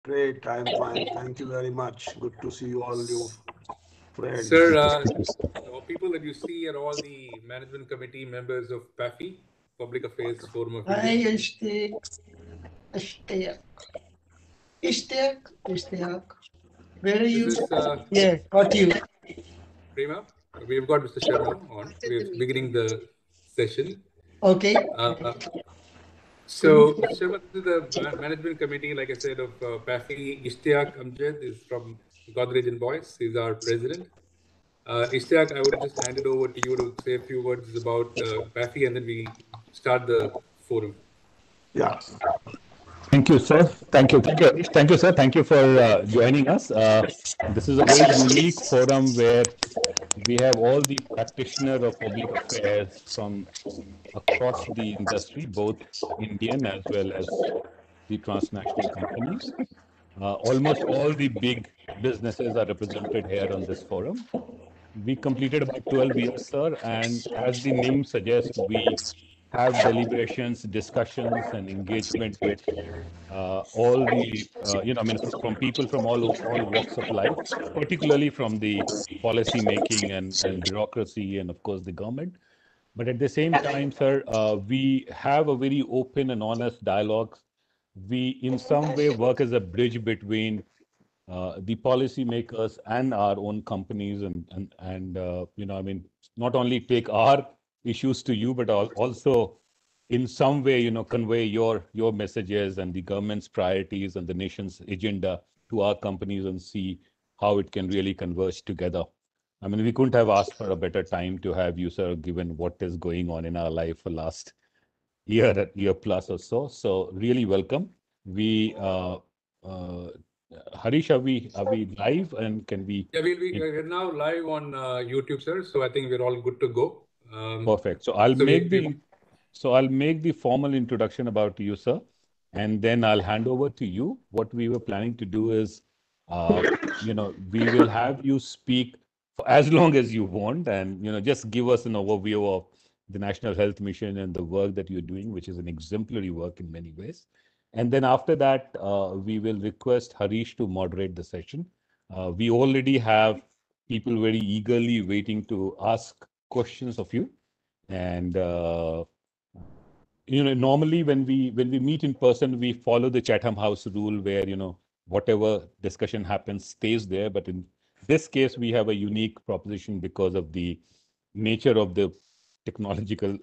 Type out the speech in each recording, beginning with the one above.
Great, I'm fine. Thank you very much. Good to see you all, you Sir, friends. the people that you see are all the management committee members of PAFI, Public Affairs Forum of India. Hi, Ishtiaq. Ishtiaq. Where are This you? is Yeah, got you. Prema. We've got Mr. Sharma on. We're beginning the session. Okay. Uh, Good. so, Mr. Sharma, this is the management committee, like I said, of PAFI. Ishtiaq Amjad is from Godrej and Boyce. He's our president. Ishtiaq, I would just hand it over to you to say a few words about PAFI and then we start the forum. Yeah. Thank you, sir. Thank you, sir. Thank you for joining us. This is a very unique forum where we have all the practitioners of public affairs from across the industry, both Indian as well as the transnational companies. Almost all the big businesses are represented here on this forum. We completed about 12 years, sir, and as the name suggests, we have deliberations, discussions, and engagement with all the, from people from all walks of life, particularly from the policy making and bureaucracy, and of course the government. But at the same time, sir, we have a very open and honest dialogue. We, in some way, work as a bridge between the policymakers and our own companies, and not only take our issues to you, but also in some way, convey your messages and the government's priorities and the nation's agenda to our companies and see how it can really converge together. I mean, we couldn't have asked for a better time to have you, sir, given what is going on in our life for last year plus or so. So really welcome. We uh, Harish, are we live and can we? Yeah, we're now live on YouTube, sir. So I think we're all good to go. Perfect. So we I'll make the formal introduction about you, sir, and then I'll hand over to you. What we were planning to do is, uh, we will have you speak for as long as you want, and just give us an overview of the National Health Mission and the work that you're doing, which is an exemplary work in many ways. And then after that, we will request Harish to moderate the session. We already have people very eagerly waiting to ask questions of you. And normally when we meet in person, we follow the Chatham House rule where whatever discussion happens stays there. But in this case, we have a unique proposition because of the nature of the technological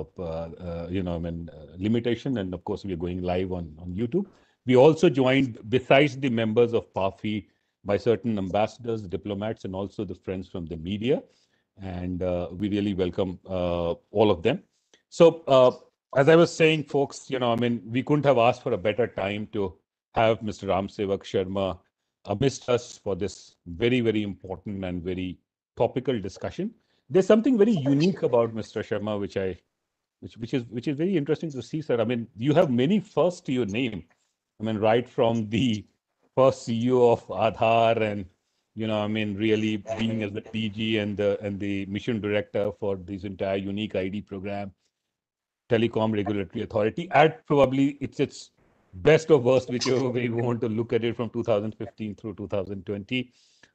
limitation, and of course we are going live on YouTube. We also joined, besides the members of PAFI, by certain ambassadors, diplomats, and also the friends from the media, and we really welcome all of them. So as I was saying, folks, we couldn't have asked for a better time to have Mr. Ram Sevak Sharma amidst us for this very, very important and very topical discussion. There's something very unique about Mr. Sharma, which is very interesting to see, sir. I mean, you have many firsts to your name. I mean, right from the first CEO of Aadhaar, and really being as the DG and the mission director for this entire unique ID program, Telecom Regulatory Authority, at probably its best or worst, whichever way you want to look at it, from 2015 through 2020.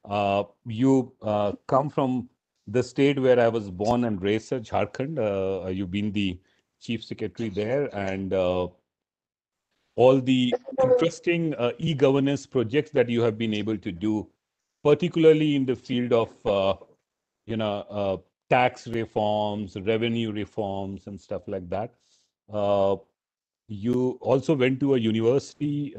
You come from the state where I was born and raised, sir, Jharkhand. You've been the chief secretary there, and all the interesting e-governance projects that you have been able to do, particularly in the field of you know uh, tax reforms, revenue reforms, and stuff like that. Uh, you also went to a university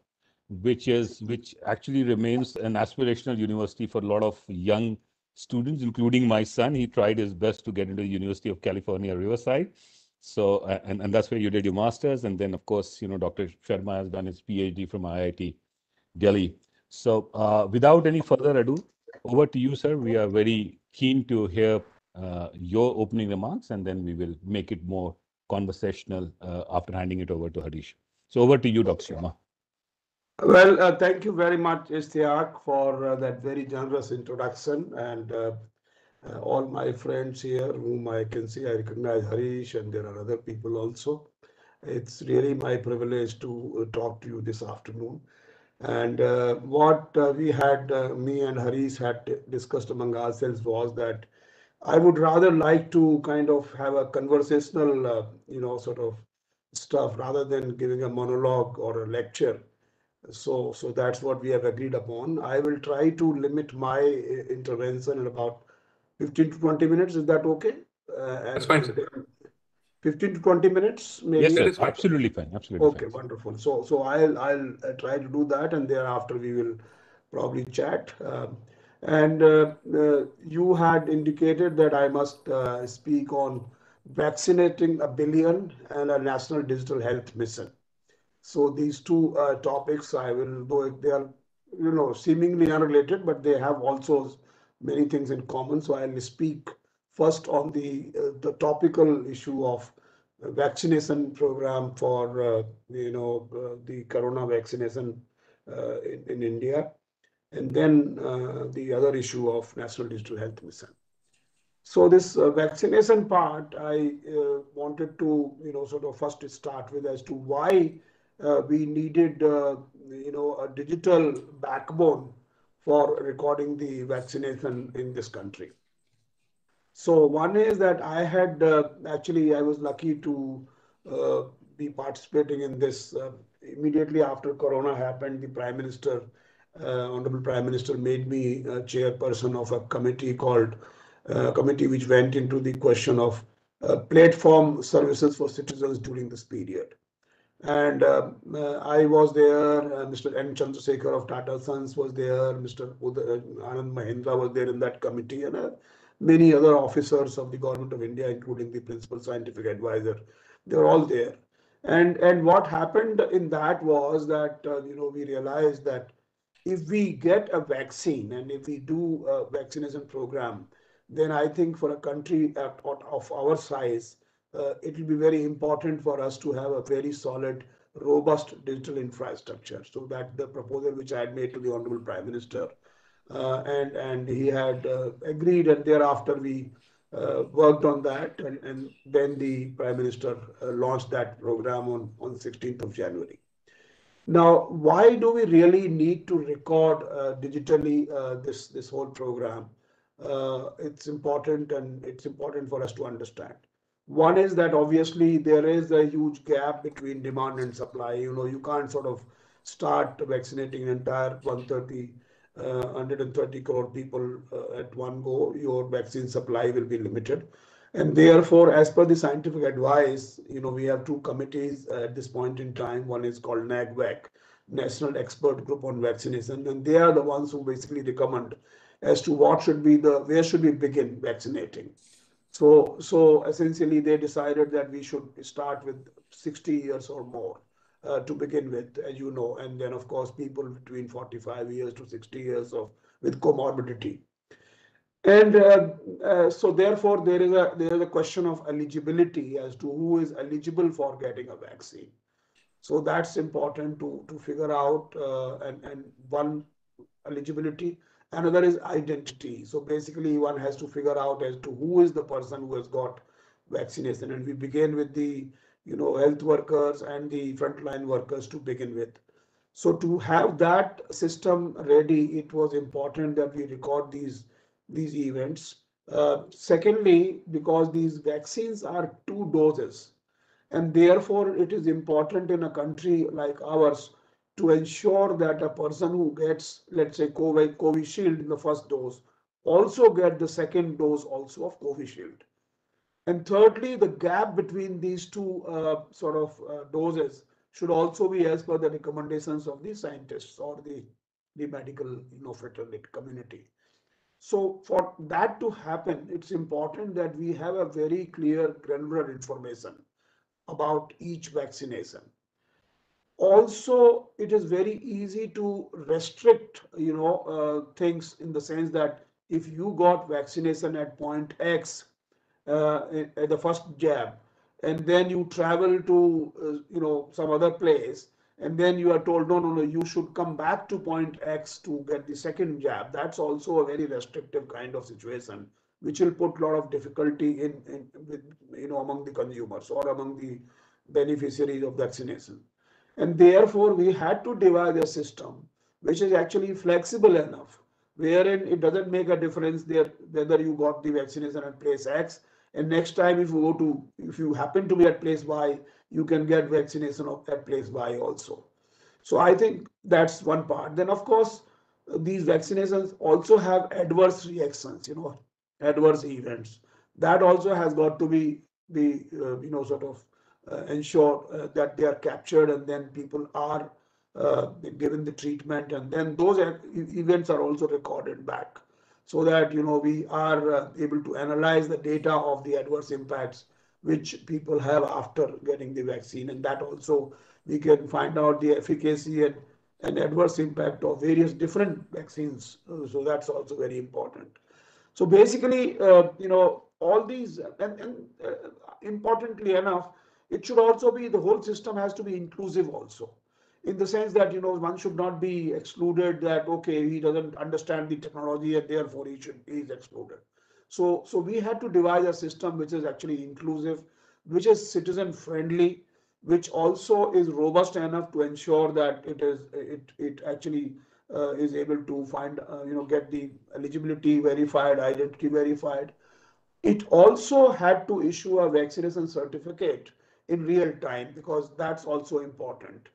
which actually remains an aspirational university for a lot of young students, including my son. He tried his best to get into the University of California, Riverside. So, and that's where you did your master's. And then, of course, Dr. Sharma has done his PhD from IIT Delhi. So, without any further ado, over to you, sir. We are very keen to hear your opening remarks, and then we will make it more conversational after handing it over to Harish. So, over to you, Dr. Sharma. Well, thank you very much, Istiak, for that very generous introduction. And all my friends here, whom I can see, I recognize Harish, and there are other people also. It's really my privilege to talk to you this afternoon. And what we had, me and Harish had discussed among ourselves was that I would rather like to kind of have a conversational, sort of stuff rather than giving a monologue or a lecture. So that's what we have agreed upon. I will try to limit my intervention in about 15 to 20 minutes. Is that okay? That's fine, sir. 15 to 20 minutes, maybe. Yes, That sir. is fine. Absolutely fine. Absolutely Okay, fine. wonderful. So I'll try to do that, and thereafter we will probably chat. And you had indicated that I must speak on vaccinating a billion and a national digital health mission. So these two topics I will, though they are, seemingly unrelated, but they have also many things in common. So I'll speak first on the topical issue of vaccination program for, the corona vaccination in India, and then the other issue of National Digital Health Mission. So this vaccination part, I wanted to, sort of first start with as to why we needed, a digital backbone for recording the vaccination in this country. So one is that I had actually I was lucky to uh, be participating in this immediately after Corona happened. The Prime Minister, Honorable Prime Minister, made me chairperson of a committee called committee which went into the question of platform services for citizens during this period. And I was there, Mr. N. Chandrasekhar of Tata Sons was there, Mr. Anand Mahindra was there in that committee, and many other officers of the Government of India, including the Principal Scientific Advisor. They were all there. And what happened in that was that, we realized that if we get a vaccine and if we do a vaccination program, then I think for a country of our size, it will be very important for us to have a very solid, robust digital infrastructure. So that the proposal which I had made to the Honorable Prime Minister, and he had agreed, and thereafter we worked on that, and then the Prime Minister launched that program on 16th of January. Now, why do we really need to record digitally this whole program? It's important, and it's important for us to understand. One is that obviously there is a huge gap between demand and supply. You can't sort of start vaccinating an entire 130 crore people at one go. Your vaccine supply will be limited. And therefore, as per the scientific advice, we have two committees at this point in time. One is called NAGVAC, National Expert Group on Vaccination, and they are the ones who basically recommend as to where should we begin vaccinating. So essentially, they decided that we should start with 60 years or more to begin with, as you know, and then of course people between 45 years to 60 years of with comorbidity. And so therefore, there is a question of eligibility as to who is eligible for getting a vaccine. So that's important to figure out, and one eligibility. Another is identity. So basically, one has to figure out as to who is the person who has got vaccination. And we begin with the health workers and the frontline workers to begin with. So to have that system ready, it was important that we record these events. Secondly, because these vaccines are two doses, and therefore it is important in a country like ours to ensure that a person who gets, let's say, Covishield in the first dose also get the second dose also of Covishield. And thirdly, the gap between these two doses should also be as per the recommendations of the scientists or the medical fraternity community. So for that to happen, it's important that we have a very clear granular information about each vaccination. Also, it is very easy to restrict, things in the sense that if you got vaccination at point X, at the first jab, and then you travel to, some other place, and then you are told, no, no, no, you should come back to point X to get the second jab. That's also a very restrictive kind of situation, which will put a lot of difficulty in with, among the consumers or among the beneficiaries of vaccination. And therefore, we had to devise a system which is actually flexible enough, wherein it doesn't make a difference there whether you got the vaccination at place X, and next time if you happen to be at place Y, you can get vaccination at place Y also. So I think that's one part. Then, of course, these vaccinations also have adverse reactions, adverse events. That also has got to be sort of ensure that they are captured and then people are given the treatment, and then those events are also recorded back so that we are able to analyze the data of the adverse impacts which people have after getting the vaccine, and that also we can find out the efficacy and adverse impact of various different vaccines. So that's also very important. So basically, all these, and importantly enough, it should also be, the whole system has to be inclusive also, in the sense that, one should not be excluded that, okay, he doesn't understand the technology and therefore he is excluded. So we had to devise a system which is actually inclusive, which is citizen friendly, which also is robust enough to ensure that it actually is able to find, get the eligibility verified, identity verified. It also had to issue a vaccination certificate in real time, because that's also important.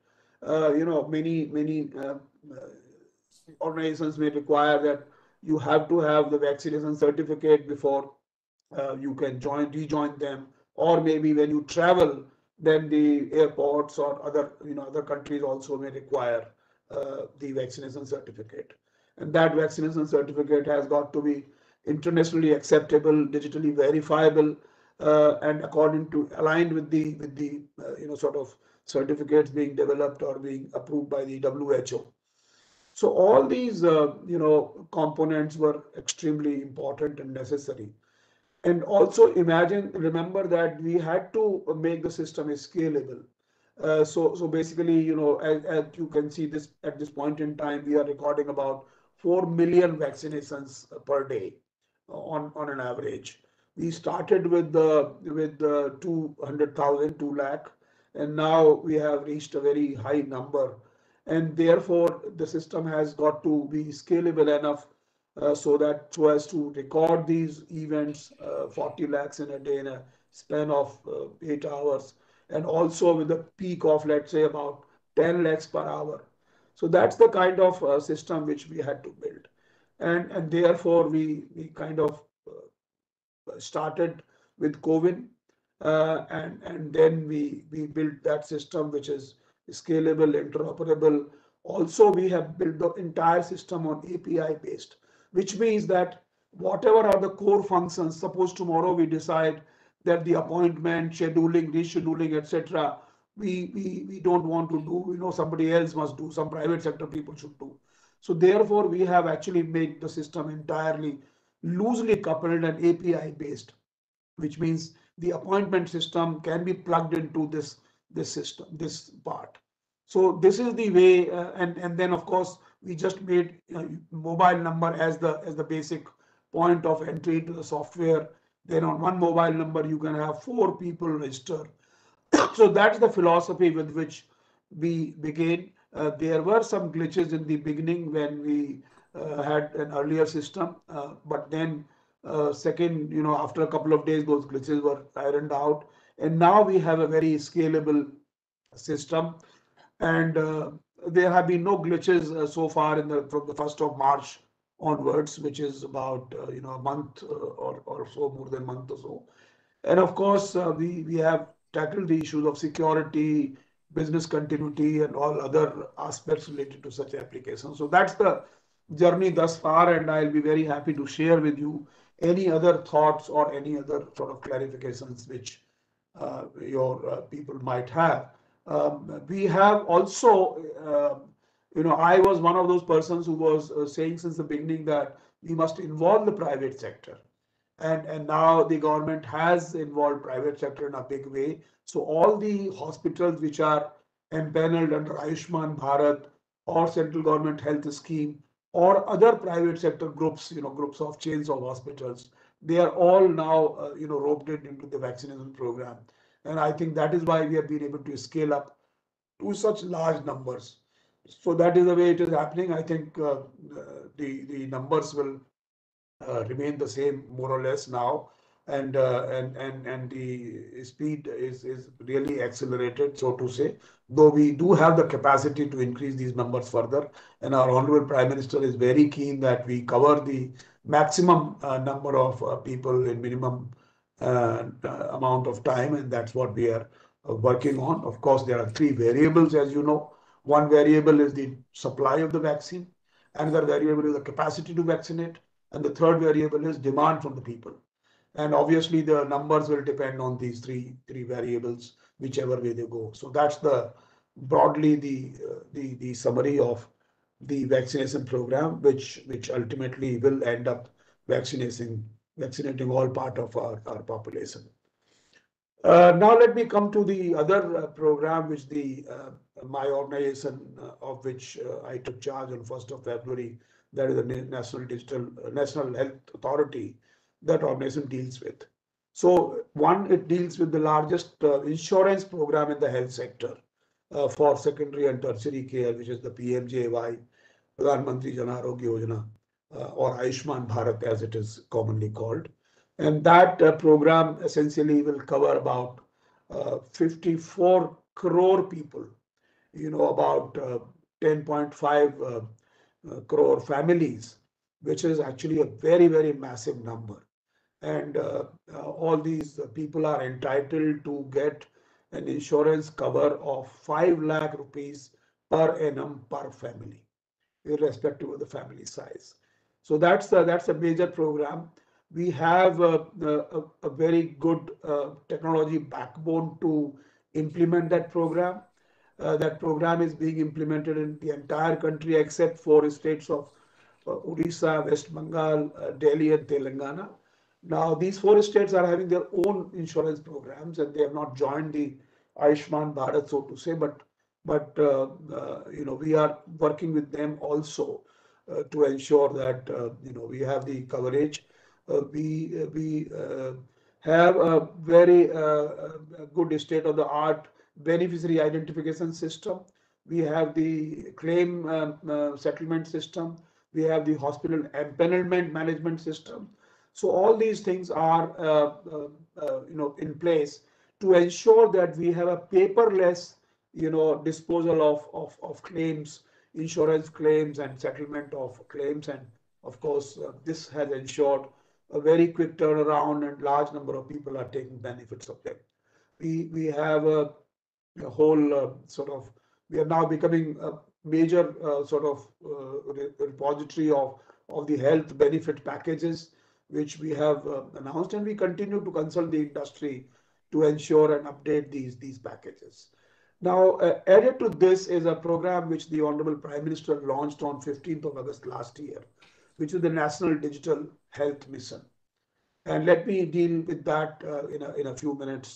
Many organizations may require that you have to have the vaccination certificate before you can rejoin them, or maybe when you travel, then the airports or other countries also may require the vaccination certificate, and that vaccination certificate has got to be internationally acceptable, digitally verifiable, and according to aligned with the sort of certificates being developed or being approved by the WHO. So all these components were extremely important and necessary. And also remember that we had to make the system scalable. So basically, as you can see this at this point in time, we are recording about 4 million vaccinations per day on an average. We started with 200,000, 2 lakh, and now we have reached a very high number. And therefore, the system has got to be scalable enough so as to record these events, 40 lakhs in a day in a span of 8 hours, and also with a peak of, let's say, about 10 lakhs per hour. So that's the kind of system which we had to build, and therefore we kind of started with COVID, and then we built that system which is scalable, interoperable. Also, we have built the entire system on API based, which means that whatever are the core functions, suppose tomorrow we decide that the appointment, scheduling, rescheduling, etc., we don't want to do, somebody else must do, some private sector people should do. So therefore, we have actually made the system entirely loosely coupled and API based, which means the appointment system can be plugged into this system, this part. So this is the way, and then of course we just made mobile number as the basic point of entry to the software. Then on one mobile number you can have 4 people register. So that's the philosophy with which we began. There were some glitches in the beginning when we had an earlier system, but then second, after a couple of days, those glitches were ironed out, and now we have a very scalable system, and there have been no glitches so far from the 1st of March onwards, which is about a month or so, more than a month or so. And of course, we have tackled the issues of security, business continuity, and all other aspects related to such applications. So that's the journey thus far, and I'll be very happy to share with you any other thoughts or any other sort of clarifications which your people might have. We have also, I was one of those persons who was saying since the beginning that we must involve the private sector. And now the government has involved private sector in a big way. So all the hospitals which are empaneled under Ayushman Bharat or central government health scheme or other private sector groups, groups of chains of hospitals, they are all now, roped into the vaccination program. And I think that is why we have been able to scale up to such large numbers. So that is the way it is happening. I think the numbers will remain the same more or less now, and the speed is really accelerated, so to say. Though we do have the capacity to increase these numbers further, and our Honorable Prime Minister is very keen that we cover the maximum number of people in minimum amount of time, and that's what we are working on. Of course, there are three variables, as you know. One variable is the supply of the vaccine, another variable is the capacity to vaccinate, and the third variable is demand from the people. And obviously, the numbers will depend on these three variables, whichever way they go. So that's broadly the summary of the vaccination program, which ultimately will end up vaccinating all part of our population. Now let me come to the other program, which my organization, of which I took charge on 1st of February, that is the National Health Authority, that organization deals with. So one, it deals with the largest insurance program in the health sector for secondary and tertiary care, which is the PMJAY, Pradhan Mantri Jan Arogya Yojana, or Ayushman Bharat as it is commonly called. And that program essentially will cover about 54 crore people, about 10.5 crore families, which is actually a very, very massive number. And all these people are entitled to get an insurance cover of 5 lakh rupees per annum per family, irrespective of the family size. So that's a major program. We have a very good technology backbone to implement that program. That program is being implemented in the entire country except 4 states of Odisha, West Bengal, Delhi, and Telangana. Now, these 4 states are having their own insurance programs, and they have not joined the Ayushman Bharat, so to say. But we are working with them also to ensure that we have the coverage. We have a very good state-of-the-art beneficiary identification system. We have the claim settlement system. We have the hospital empanelment management system. So all these things are in place to ensure that we have a paperless disposal of claims, insurance claims, and settlement of claims. And of course, this has ensured a very quick turnaround, and large number of people are taking benefits of them. We have a whole we are now becoming a major repository of the health benefit packages, which we have announced, and we continue to consult the industry to ensure and update these packages. Now, added to this is a program which the Honorable Prime Minister launched on 15th of August last year, which is the National Digital Health Mission. And let me deal with that in a few minutes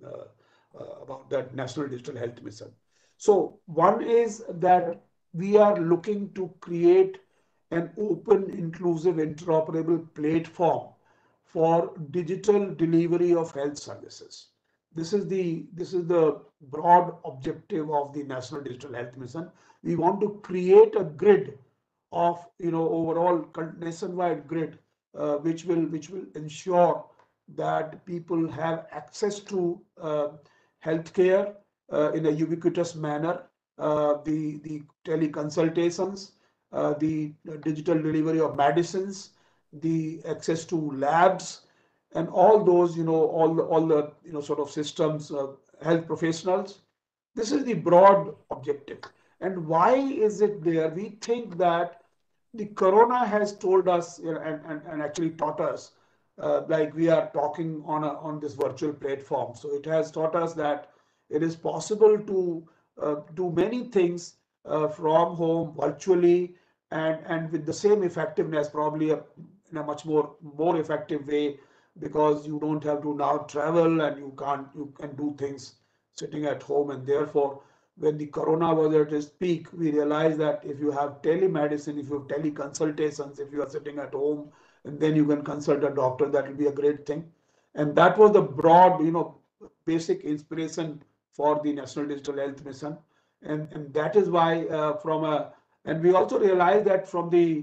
about that National Digital Health Mission. So one is that we are looking to create an open, inclusive, interoperable platform for digital delivery of health services. This is the broad objective of the National Digital Health Mission. We want to create a grid of overall nationwide grid, which will ensure that people have access to healthcare in a ubiquitous manner, the teleconsultations, the digital delivery of medicines, the access to labs, and all those, all the systems, health professionals. This is the broad objective. And why is it there? We think that the corona has told us and actually taught us, like we are talking on this virtual platform. So it has taught us that it is possible to do many things from home virtually and with the same effectiveness, probably in a much more effective way, because you don't have to now travel and you can do things sitting at home. And therefore, when the corona was at its peak, we realized that if you have telemedicine, if you have teleconsultations, if you are sitting at home and then you can consult a doctor, that will be a great thing. And that was the broad, basic inspiration for the National Digital Health Mission. and that is why and we also realize that from the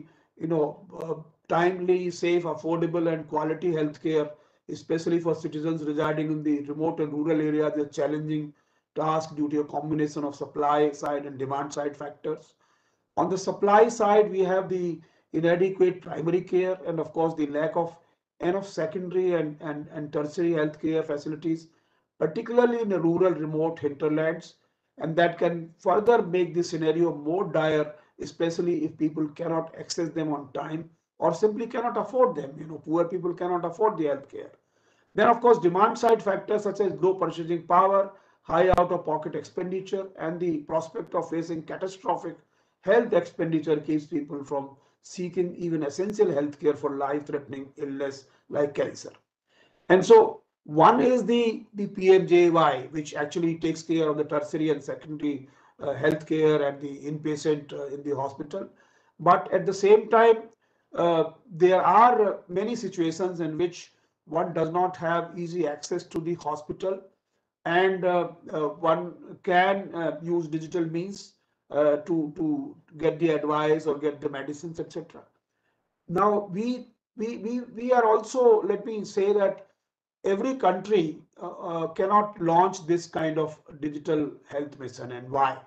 timely, safe, affordable, and quality healthcare, especially for citizens residing in the remote and rural areas, is a challenging task due to a combination of supply side and demand side factors. On the supply side, we have the inadequate primary care and, of course, the lack of enough secondary and tertiary healthcare facilities, particularly in the rural, remote hinterlands. And that can further make the scenario more dire, especially if people cannot access them on time or simply cannot afford them. Poor people cannot afford the healthcare. Then, of course, demand side factors such as low purchasing power, high out of pocket expenditure, and the prospect of facing catastrophic health expenditure keeps people from seeking even essential health care for life threatening illness like cancer. And so, one is the PMJY, which actually takes care of the tertiary and secondary health care and the inpatient in the hospital. But at the same time, there are many situations in which one does not have easy access to the hospital, and one can use digital means to get the advice or get the medicines, etc. Now we are also, let me say that every country cannot launch this kind of digital health mission. And why?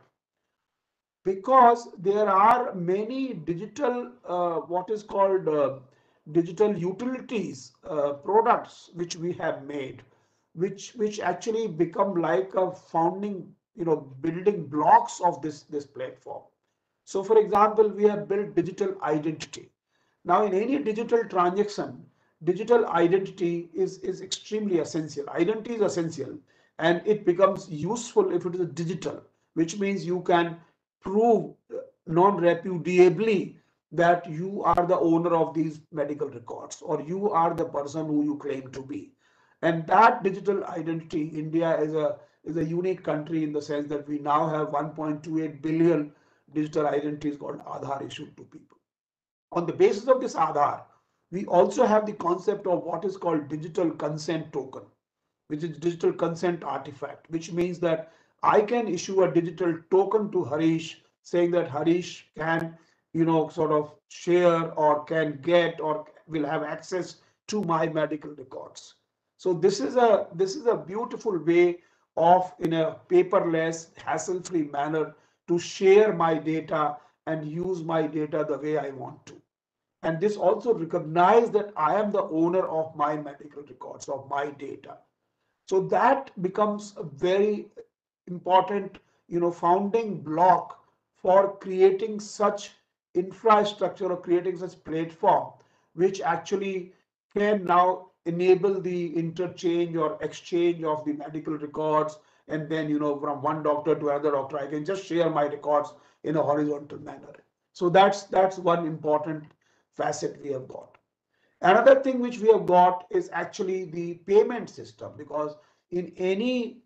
Because there are many digital what is called digital utilities products which we have made, which actually become like a founding building blocks of this platform. So for example, we have built digital identity. Now in any digital transaction, digital identity is extremely essential. Identity is essential, and it becomes useful if it is digital, which means you can prove non-repudiably that you are the owner of these medical records or you are the person who you claim to be. And that digital identity, India is a unique country in the sense that we now have 1.28 billion digital identities called Aadhaar issued to people. On the basis of this Aadhaar, we also have the concept of what is called digital consent token, which is digital consent artifact, which means that I can issue a digital token to Harish saying that Harish can, sort of share or can get or will have access to my medical records. So this is a beautiful way of, in a paperless, hassle-free manner, to share my data and use my data the way I want to. And this also recognizes that I am the owner of my medical records, of my data. So that becomes a very important, founding block for creating such infrastructure or creating such platform, which actually can now enable the interchange or exchange of the medical records. And then, from one doctor to another doctor, I can just share my records in a horizontal manner. So that's one important facet we have got. Another thing which we have got is actually the payment system, because in any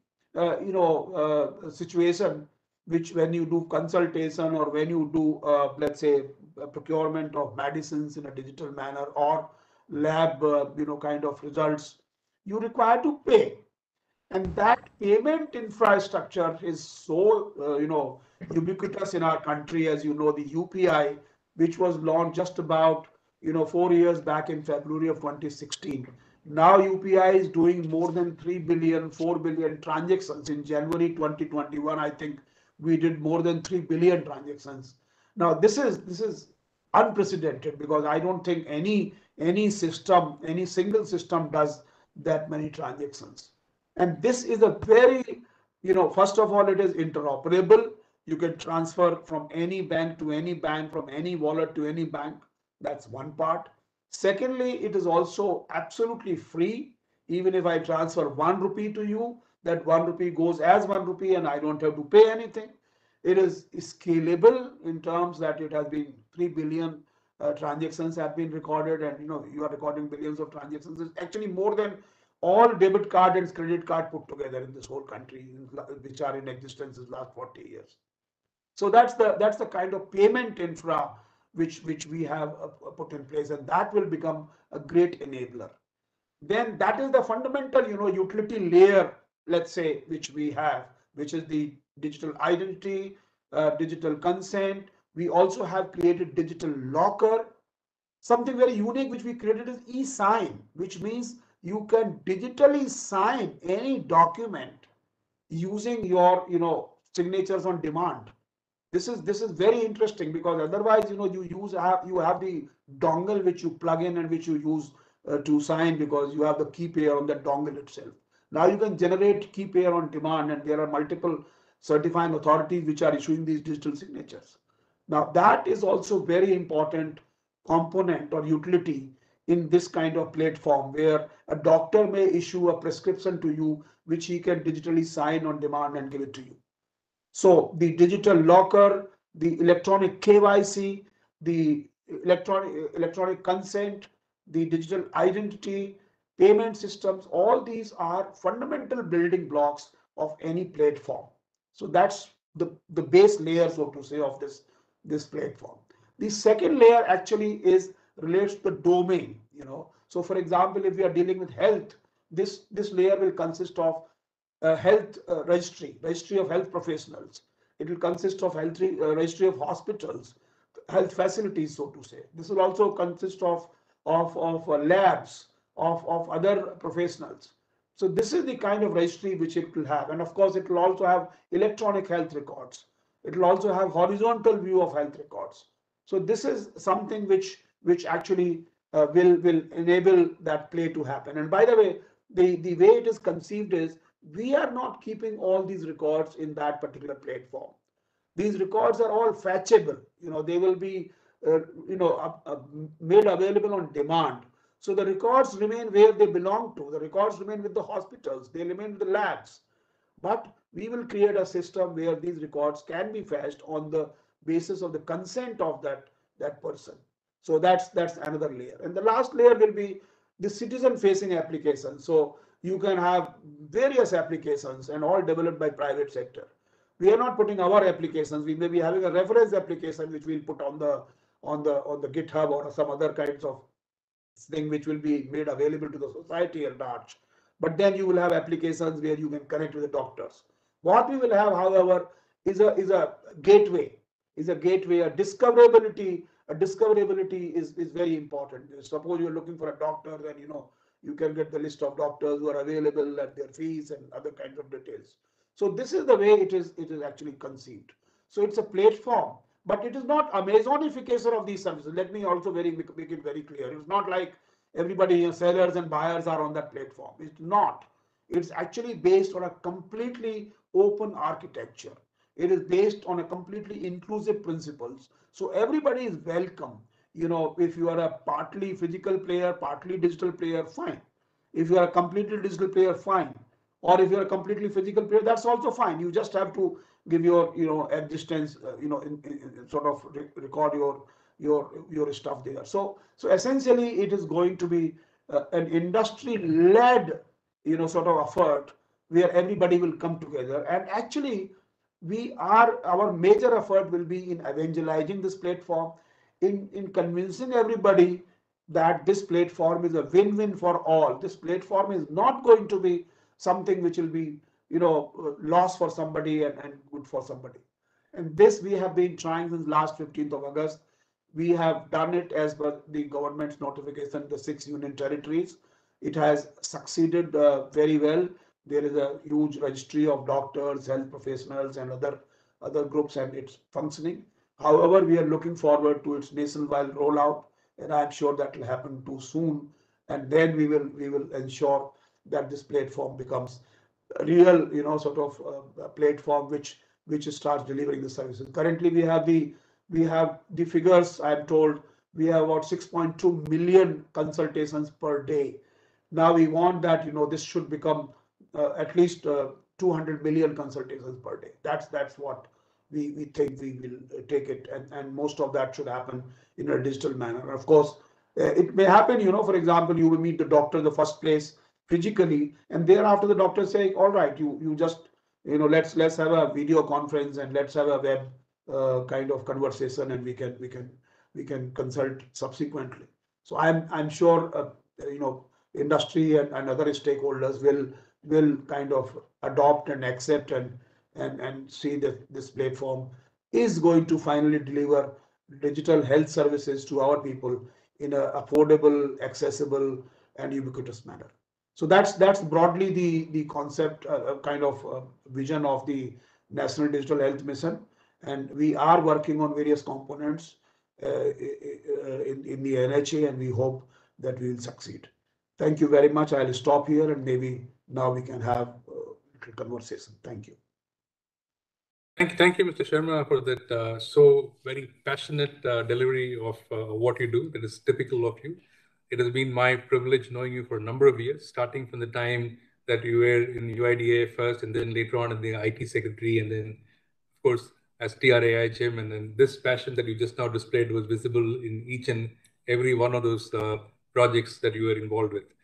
situation which, when you do consultation or when you do let's say procurement of medicines in a digital manner or lab kind of results, you require to pay. And that payment infrastructure is so ubiquitous in our country. As you know, the UPI, which was launched just about 4 years back in February of 2016. Now UPI is doing more than 3 billion, 4 billion transactions. In January 2021, I think we did more than 3 billion transactions. Now this is unprecedented, because I don't think any system, any single system does that many transactions. And this is a very, first of all, it is interoperable. You can transfer from any bank to any bank, from any wallet to any bank. That's one part. Secondly, it is also absolutely free. Even if I transfer 1 rupee to you, that 1 rupee goes as 1 rupee and I don't have to pay anything. It is scalable in terms that it has been 3 billion transactions have been recorded, and you are recording billions of transactions. It's actually more than all debit card and credit card put together in this whole country, which are in existence in the last 40 years. So that's the kind of payment infra which we have put in place, and that will become a great enabler. Then that is the fundamental utility layer, let's say, which we have, which is the digital identity, digital consent. We also have created digital locker. Something very unique which we created is e-sign, which means you can digitally sign any document using your signatures on demand. This is very interesting, because otherwise you have the dongle which you plug in and which you use to sign, because you have the key pair on that dongle itself. Now you can generate key pair on demand, and there are multiple certifying authorities which are issuing these digital signatures. Now that is also very important component or utility in this kind of platform, where a doctor may issue a prescription to you which he can digitally sign on demand and give it to you. So the digital locker, the electronic KYC, the electronic consent, the digital identity, payment systems, all these are fundamental building blocks of any platform. So that's the base layer, so to say, of this platform. The second layer actually is relates to the domain. So for example, if we are dealing with health, this layer will consist of health registry of health professionals. It will consist of registry of hospitals, health facilities, so to say. This will also consist of labs, of other professionals. So this is the kind of registry which it will have. And of course, it will also have electronic health records. It will also have horizontal view of health records. So this is something which actually will enable that play to happen. And by the way, the way it is conceived is, we are not keeping all these records in that particular platform. These records are all fetchable. They will be made available on demand. So the records remain where they belong to. The records remain with the hospitals. They remain with the labs. But we will create a system where these records can be fetched on the basis of the consent of that person. So that's another layer. And the last layer will be the citizen facing application. So you can have various applications, and all developed by private sector. We are not putting our applications. We may be having a reference application which we'll put on the GitHub or some other kinds of thing which will be made available to the society at large. But then you will have applications where you can connect with the doctors. What we will have, however, is a gateway. A discoverability. A discoverability is very important. Suppose you're looking for a doctor, then you can get the list of doctors who are available and their fees and other kinds of details. So this is the way it is actually conceived. So it's a platform, but it is not Amazonification of these services. Let me also make it very clear. It's not like everybody, sellers and buyers are on that platform. It's not. It's actually based on a completely open architecture. It is based on a completely inclusive principles. So everybody is welcome. If you are a partly physical player, partly digital player, fine. If you are a completely digital player, fine. Or if you are a completely physical player, that's also fine. You just have to give your existence, sort of record your stuff there. So essentially, it is going to be an industry-led sort of effort where everybody will come together. And actually, our major effort will be in evangelizing this platform, in convincing everybody that this platform is a win-win for all. This platform is not going to be something which will be loss for somebody and good for somebody. And this we have been trying since last 15th of August. We have done it as per the government's notification, the 6 union territories. It has succeeded very well. There is a huge registry of doctors, health professionals, and other groups, and it's functioning. However, we are looking forward to its nationwide rollout, and I'm sure that will happen too soon. And then we will ensure that this platform becomes a real, sort of a platform which starts delivering the services. Currently, we have the figures. I'm told we have about 6.2 million consultations per day. Now we want that this should become at least 200 million consultations per day. That's what we think we will take it, and most of that should happen in a digital manner. Of course, it may happen, for example, you will meet the doctor in the first place physically, and thereafter the doctor say, all right, you just let's have a video conference and let's have a web kind of conversation, and we can consult subsequently. So I'm sure industry and other stakeholders will kind of adopt and accept and and see that this platform is going to finally deliver digital health services to our people in an affordable, accessible, and ubiquitous manner. So that's broadly the concept, kind of vision of the National Digital Health Mission, and we are working on various components in the NHA, and we hope that we will succeed. Thank you very much. I'll stop here, and maybe now we can have a little conversation. Thank you. Thank you, Mr. Sharma, for that so very passionate delivery of what you do. That is typical of you. It has been my privilege knowing you for a number of years, starting from the time that you were in UIDA first, and then later on in the IT secretary, and then, of course, as TRAI and then this passion that you just now displayed was visible in each and every one of those projects that you were involved with.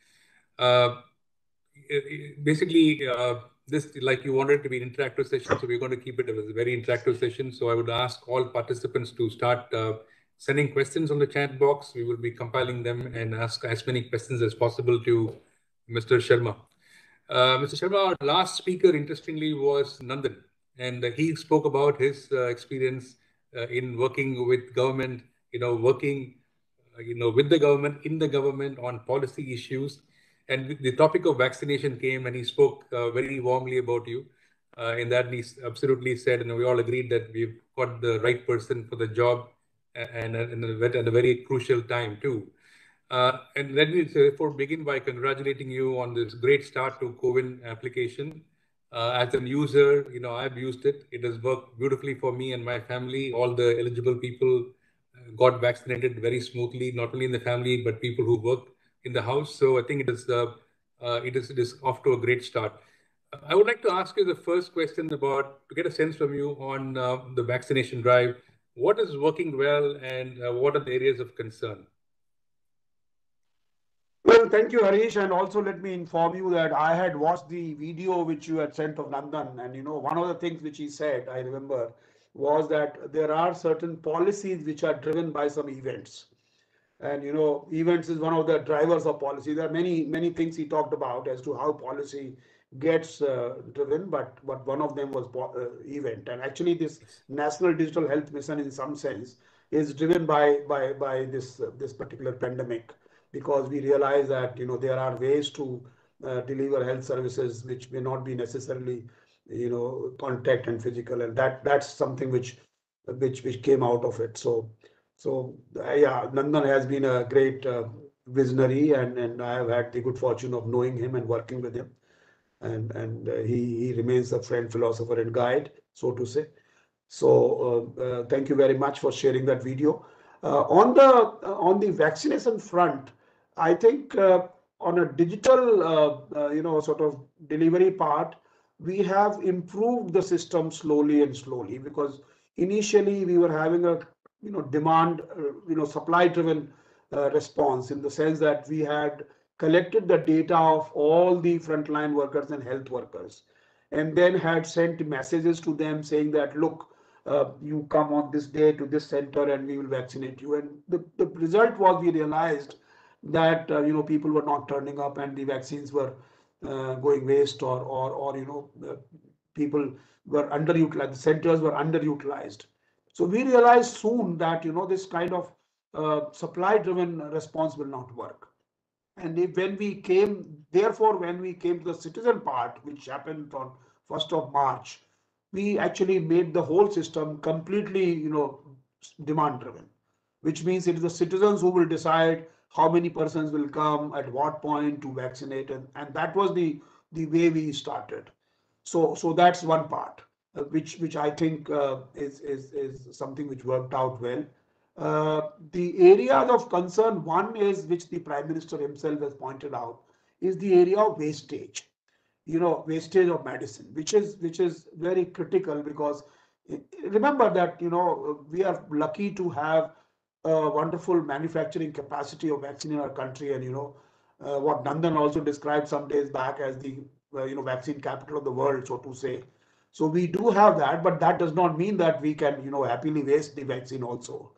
Basically, this, like you wanted it to be an interactive session, so we're going to keep it as a very interactive session. So I would ask all participants to start sending questions on the chat box. We will be compiling them and ask as many questions as possible to Mr. Sharma. Mr. Sharma, our last speaker, interestingly, was Nandan, and he spoke about his experience in working with government, working, with the government, in the government on policy issues. And the topic of vaccination came, and he spoke very warmly about you. In that, he absolutely said, and we all agreed that we've got the right person for the job, and at a very crucial time too. And let me therefore begin by congratulating you on this great start to COVID application. As a user, I've used it. It has worked beautifully for me and my family. All the eligible people got vaccinated very smoothly, not only in the family, but people who work in the house. So I think it is off to a great start. I would like to ask you the first question to get a sense from you on the vaccination drive. What is working well, and what are the areas of concern? Well, thank you, Harish. And also let me inform you that I had watched the video which you had sent of Nandan. And, one of the things which he said, I remember, was that there are certain policies which are driven by some events. And, events is one of the drivers of policy. There are many, many things he talked about as to how policy gets driven, but one of them was event. And actually, this National Digital Health Mission, in some sense, is driven by this particular pandemic, because we realize that there are ways to deliver health services which may not be necessarily contact and physical, and that's something which came out of it. So yeah, Nandan has been a great visionary, and I have had the good fortune of knowing him and working with him, and he remains a friend, philosopher, and guide, so to say. So thank you very much for sharing that video. On the vaccination front, I think on a digital sort of delivery part, we have improved the system slowly, because initially we were having a demand, supply driven response, in the sense that we had collected the data of all the frontline workers and health workers, and then had sent messages to them saying that, look, you come on this day to this center and we will vaccinate you. And the result was, we realized that people were not turning up, and the vaccines were going waste, or people were underutilized, the centers were underutilized. So we realized soon that this kind of supply driven response will not work. And when we came to the citizen part, which happened on 1st of March, we actually made the whole system completely demand driven, which means it is the citizens who will decide how many persons will come at what point to vaccinate, and that was the way we started. So that's one part which I think is something which worked out well. The areas of concern, one is, which the Prime Minister himself has pointed out, is the area of wastage. Wastage of medicine, which is very critical, because remember that we are lucky to have a wonderful manufacturing capacity of vaccine in our country, and what Nandan also described some days back as the vaccine capital of the world, so to say. So we do have that, but that does not mean that we can happily waste the vaccine also.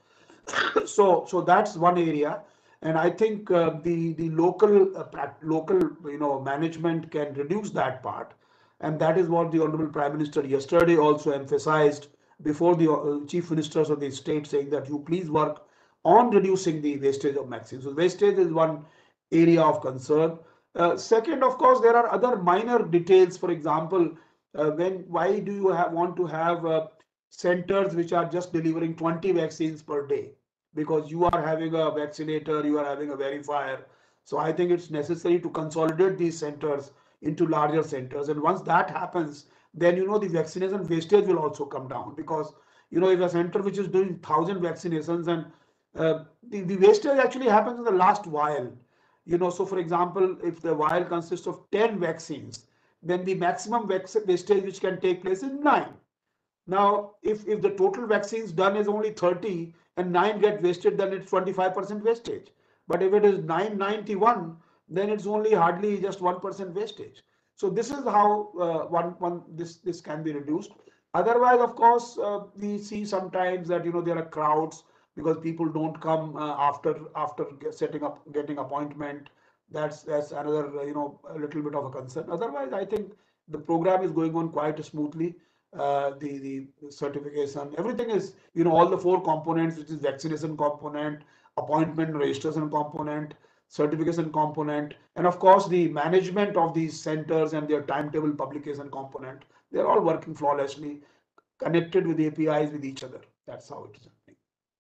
So that's one area, and I think the local management can reduce that part, And that is what the Honorable Prime Minister yesterday also emphasized before the chief ministers of the state, saying that you please work on reducing the wastage of vaccines. So wastage is one area of concern. Second, of course, there are other minor details. For example, why do you want to have centers which are just delivering 20 vaccines per day? Because you are having a vaccinator, you are having a verifier. So I think it's necessary to consolidate these centers into larger centers. And once that happens, then the vaccination wastage will also come down, because if a center which is doing 1,000 vaccinations, and the wastage actually happens in the last vial. So for example, if the vial consists of 10 vaccines, then the maximum wastage which can take place is 9. Now, if the total vaccines done is only 30 and 9 get wasted, then it's 25% wastage. But if it is 991, then it's only hardly just 1% wastage. So this is how this can be reduced. Otherwise, of course, we see sometimes that there are crowds because people don't come after getting appointment. That's another a little bit of a concern. Otherwise, I think the program is going on quite smoothly. The certification, everything is all the 4 components, which is vaccination component, appointment registration component, certification component, and of course the management of these centers and their timetable publication component. They're all working flawlessly, connected with APIs with each other. That's how it is happening.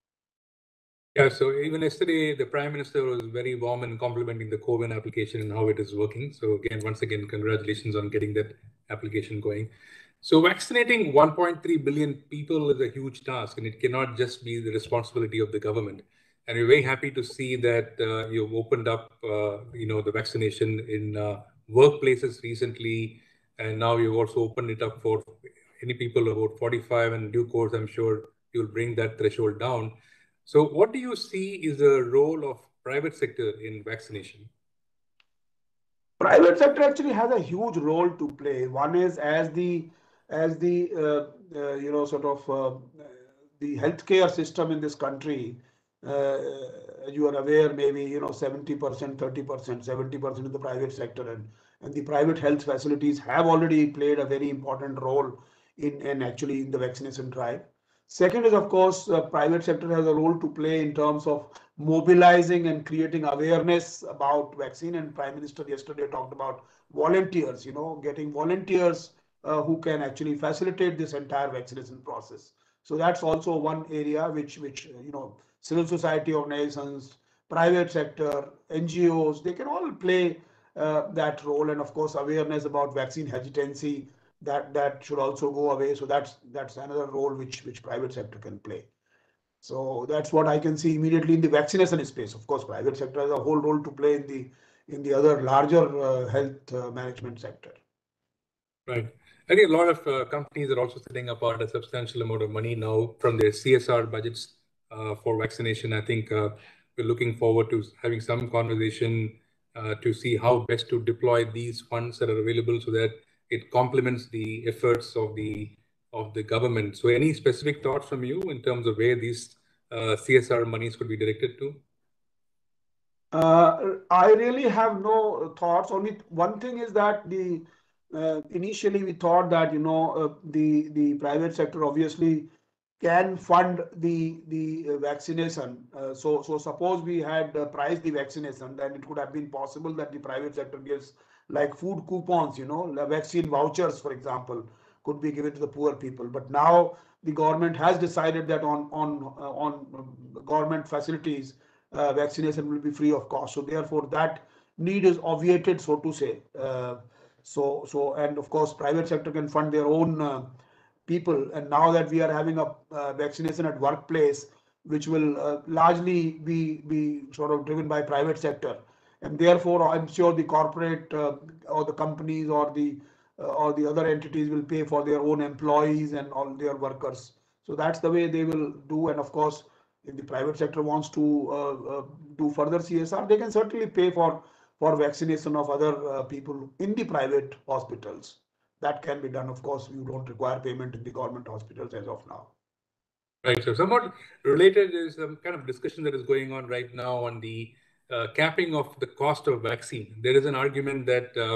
Yeah, so even yesterday, the Prime Minister was very warm in complimenting the CoWIN application and how it is working. So once again, congratulations on getting that application going. So vaccinating 1.3 billion people is a huge task, and it cannot just be the responsibility of the government. And we're very happy to see that you've opened up, the vaccination in workplaces recently, and now you've also opened it up for any people about 45, and in due course, I'm sure you'll bring that threshold down. So what do you see is the role of private sector in vaccination? Private sector actually has a huge role to play. One is as the sort of the healthcare system in this country. You are aware, maybe 70%, 30%, 70% in the private sector, and the private health facilities have already played a very important role in actually in the vaccination drive. Second is, of course, private sector has a role to play in terms of mobilizing and creating awareness about vaccine. And Prime Minister yesterday talked about volunteers, getting volunteers who can actually facilitate this entire vaccination process. So that's also one area which civil society organizations, private sector, NGOs, they can all play that role. And of course, awareness about vaccine hesitancy, that should also go away. So that's another role which private sector can play. So that's what I can see immediately in the vaccination space. Of course, private sector has a whole role to play in the other larger health management sector. Right. I think a lot of companies are also setting apart a substantial amount of money now from their CSR budgets for vaccination. I think we're looking forward to having some conversation to see how best to deploy these funds that are available so that it complements the efforts of the government. So any specific thoughts from you in terms of where these CSR monies could be directed to? I really have no thoughts. Only one thing is that initially we thought that the private sector obviously can fund the vaccination. So suppose we had priced the vaccination, then it could have been possible that the private sector gives like food coupons, vaccine vouchers, for example, could be given to the poor people. But now the government has decided that on government facilities, vaccination will be free of cost. So therefore, that need is obviated, so to say. And of course, private sector can fund their own people. And now that we are having a vaccination at workplace, which will largely be sort of driven by private sector, and therefore I'm sure the corporate or the companies or the other entities will pay for their own employees and all their workers. So that's the way they will do. And of course, if the private sector wants to do further CSR, they can certainly pay for vaccination of other people in the private hospitals. That can be done. Of course, you don't require payment in the government hospitals as of now. Right. So somewhat related is some kind of discussion that is going on right now on the capping of the cost of vaccine. There is an argument that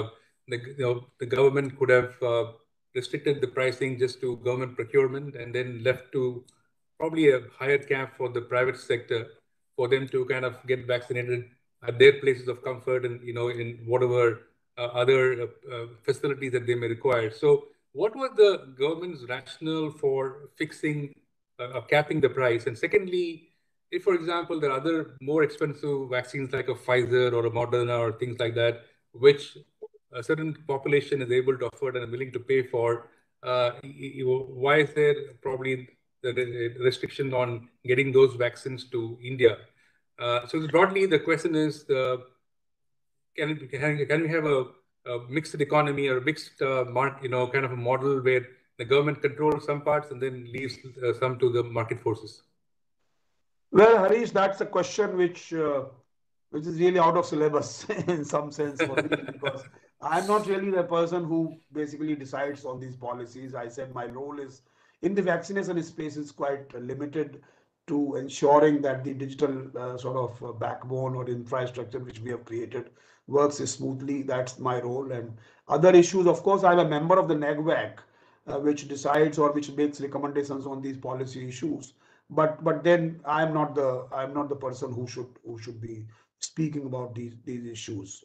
the government could have restricted the pricing just to government procurement and then left to probably a higher cap for the private sector for them to kind of get vaccinated at their places of comfort and in whatever other facilities that they may require. So what was the government's rationale for fixing capping the price? And secondly, if, for example, there are other more expensive vaccines like a Pfizer or a Moderna or things like that, which a certain population is able to afford and are willing to pay for, why is there probably the restriction on getting those vaccines to India? So broadly, the question is, can we have a mixed economy or a mixed kind of a model where the government controls some parts and then leaves some to the market forces? Well, Harish, that's a question which is really out of syllabus in some sense for me, because I'm not really the person who basically decides on these policies. I said my role is in the vaccination space is quite limited to ensuring that the digital sort of backbone or infrastructure which we have created works smoothly. That's my role. And other issues, of course, I'm a member of the NEGVAC, which decides or which makes recommendations on these policy issues. But then I'm not the person who should be speaking about these issues.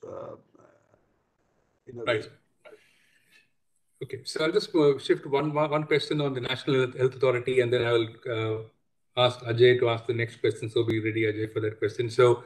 In a Right. way. Okay, so I'll just shift one question on the National Health Authority, and then I will ask Ajay to ask the next question. So be ready, Ajay, for that question. So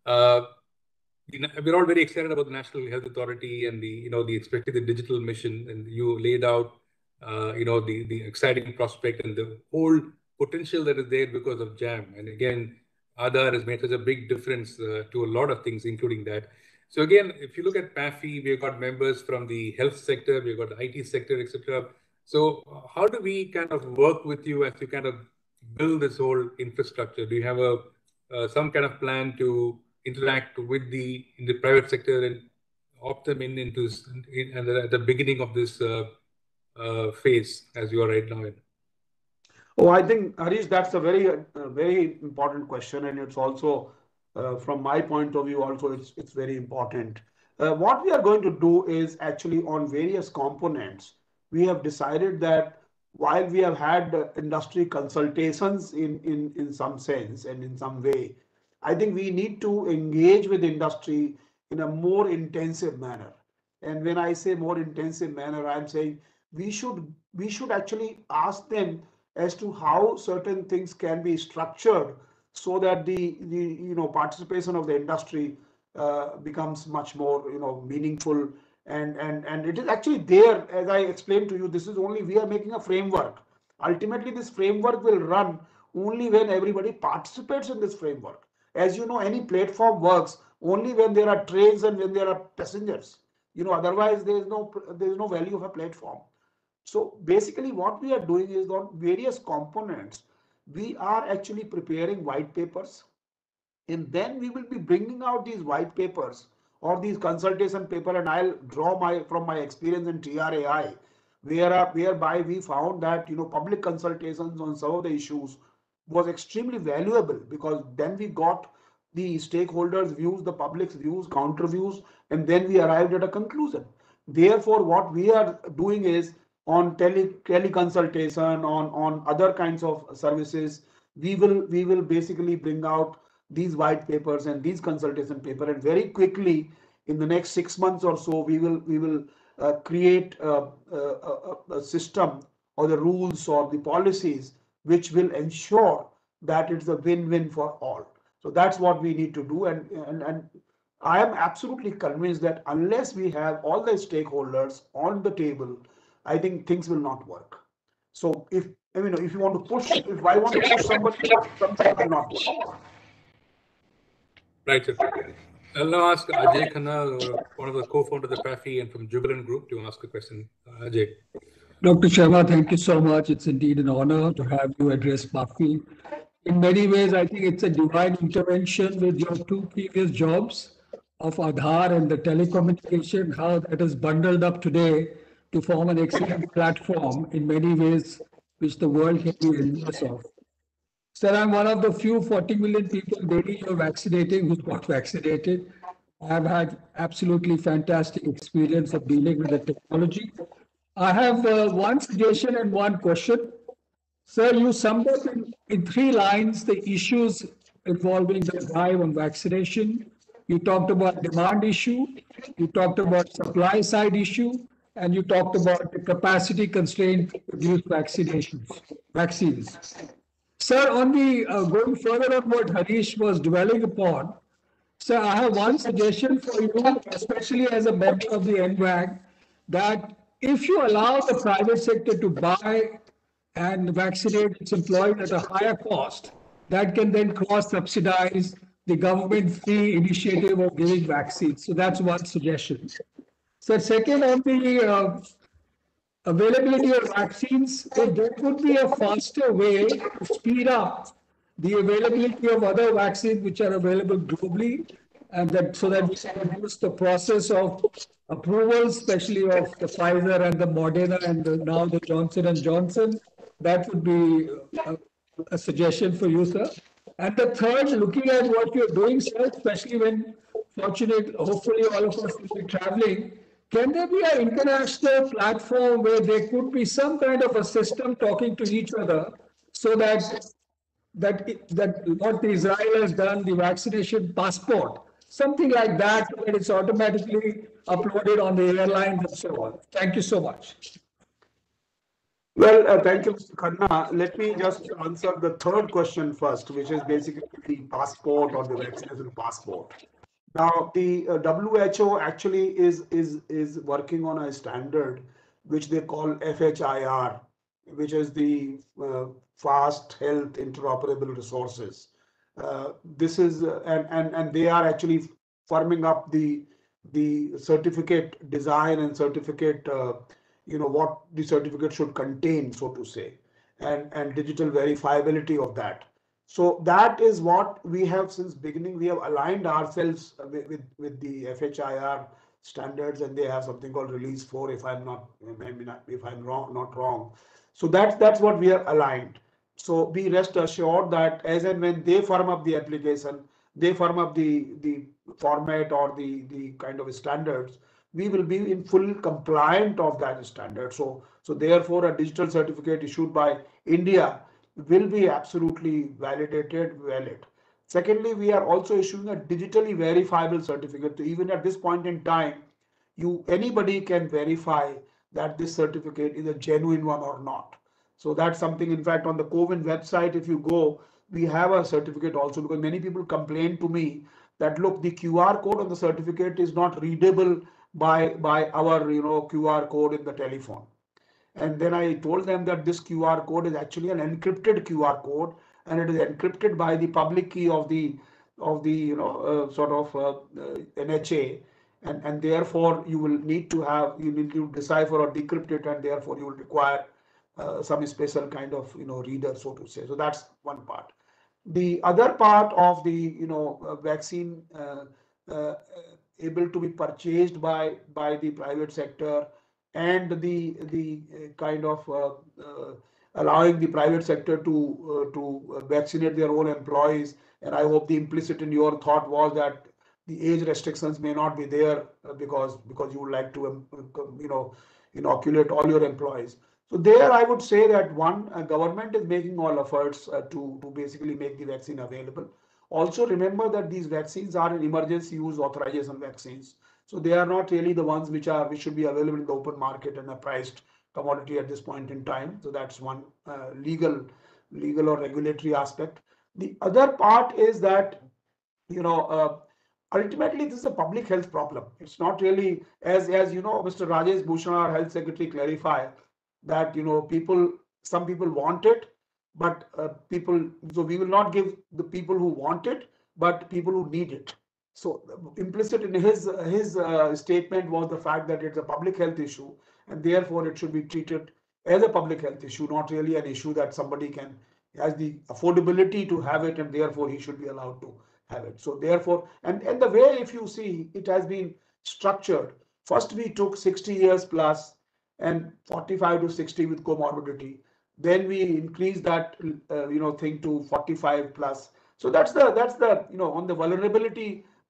we're all very excited about the National Health Authority and especially the digital mission, and you laid out the exciting prospect and the whole potential that is there because of JAM. And again, Aadhaar has made such a big difference to a lot of things, including that. So again, if you look at PAFI, we've got members from the health sector, we've got the IT sector, etc. So how do we kind of work with you as you kind of build this whole infrastructure? Do you have some kind of plan to interact with in the private sector and opt them into at the beginning of this phase as you are right now in? Oh, I think, Harish, that's a very important question, and it's also, from my point of view, also it's very important. What we are going to do is actually on various components. We have decided that while we have had industry consultations in some sense and in some way, I think we need to engage with industry in a more intensive manner. And when I say more intensive manner, I'm saying we should actually ask them as to how certain things can be structured so that the participation of the industry becomes much more meaningful, and it is actually there. As I explained to you, this is only we are making a framework. Ultimately this framework will run only when everybody participates in this framework. As you know, any platform works only when there are trains and when there are passengers. Otherwise there is no value of a platform. So basically what we are doing is on various components, we are actually preparing white papers, and then we will be bringing out these white papers or these consultation paper, and I'll draw from my experience in TRAI, whereby we found that public consultations on some of the issues was extremely valuable, because then we got the stakeholders' views, the public's views, counter views, and then we arrived at a conclusion. Therefore, what we are doing is on teleconsultation, on other kinds of services, we will basically bring out these white papers and these consultation paper, and very quickly in the next 6 months or so we will create a system or the rules or the policies which will ensure that it's a win-win for all. So that's what we need to do, and I am absolutely convinced that unless we have all the stakeholders on the table, I think things will not work. So if you want to push, if I want to push somebody, something will not work. Right, sir. I'll now ask Ajay Khanna, one of the co-founders of the PAFI and from Jubilant Group, to ask a question. Ajay. Dr. Sharma, thank you so much. It's indeed an honor to have you address PAFI. In many ways, I think it's a divine intervention with your two previous jobs of Aadhaar and the telecommunication, how that is bundled up today to form an excellent platform in many ways, which the world can be envious of. Sir, I'm one of the few 40 million people daily you're vaccinating who got vaccinated. I've had absolutely fantastic experience of dealing with the technology. I have one suggestion and one question. Sir, you summed up in 3 lines the issues involving the drive on vaccination. You talked about demand issue, you talked about supply side issue, and you talked about the capacity constraint to produce vaccines. Sir, on the going further on what Harish was dwelling upon, sir, I have one suggestion for you, especially as a member of the NVAG, that if you allow the private sector to buy and vaccinate its employees at a higher cost, that can then cross-subsidize the government fee initiative of giving vaccines. So that's one suggestion. So second, on the availability of vaccines, if there could be a faster way to speed up the availability of other vaccines which are available globally, and that so that we can reduce the process of approval, especially of the Pfizer and the Moderna and now the Johnson and Johnson, that would be a suggestion for you, sir. And the third, looking at what you're doing, sir, especially when fortunate, hopefully all of us will be traveling, can there be an international platform where there could be some kind of a system talking to each other so that what Israel has done, the vaccination passport, something like that, where it's automatically uploaded on the airlines and so on. Thank you so much. Well, thank you, Mr. Khanna. Let me just answer the third question first, which is basically the passport or the vaccination passport. Now, the WHO actually is working on a standard which they call FHIR, which is the Fast Health Interoperable Resources. This is and they are actually firming up the certificate design and certificate, what the certificate should contain, so to say, and digital verifiability of that. So that is what we have since beginning. We have aligned ourselves with the FHIR standards, and they have something called Release 4, if I'm not wrong. So that's what we are aligned. So be rest assured that as and when they firm up the application, they firm up the format or the kind of standards, we will be in full compliant of that standard. So therefore, a digital certificate issued by India will be absolutely validated, valid. Secondly, we are also issuing a digitally verifiable certificate. So even at this point in time, anybody can verify that this certificate is a genuine one or not. So that's something, in fact, on the CoWIN website, if you go, we have a certificate also, because many people complain to me that, look, the QR code on the certificate is not readable by our QR code in the telephone. And then I told them that this QR code is actually an encrypted QR code, and it is encrypted by the public key of the NHA, and therefore you need to decipher or decrypt it, and therefore you will require some special kind of reader, so to say. So that's one part. The other part of the vaccine able to be purchased by the private sector, and the kind of allowing the private sector to vaccinate their own employees. And I hope the implicit in your thought was that the age restrictions may not be there because you would like to inoculate all your employees. So there I would say that government is making all efforts to basically make the vaccine available. Also remember that these vaccines are emergency use authorization vaccines. So they are not really the ones which should be available in the open market and a priced commodity at this point in time. So that's one legal or regulatory aspect. The other part is that ultimately this is a public health problem. It's not really, as Mr. Rajesh Bhushan, our health secretary, clarified that some people want it, but so we will not give the people who want it, but people who need it. So implicit in his statement was the fact that it's a public health issue, and therefore it should be treated as a public health issue, not really an issue that somebody has the affordability to have it, and therefore he should be allowed to have it. So therefore, and the way, if you see, it has been structured. First we took 60 years plus and 45 to 60 with comorbidity. Then we increased that thing to 45 plus. So that's the on the vulnerability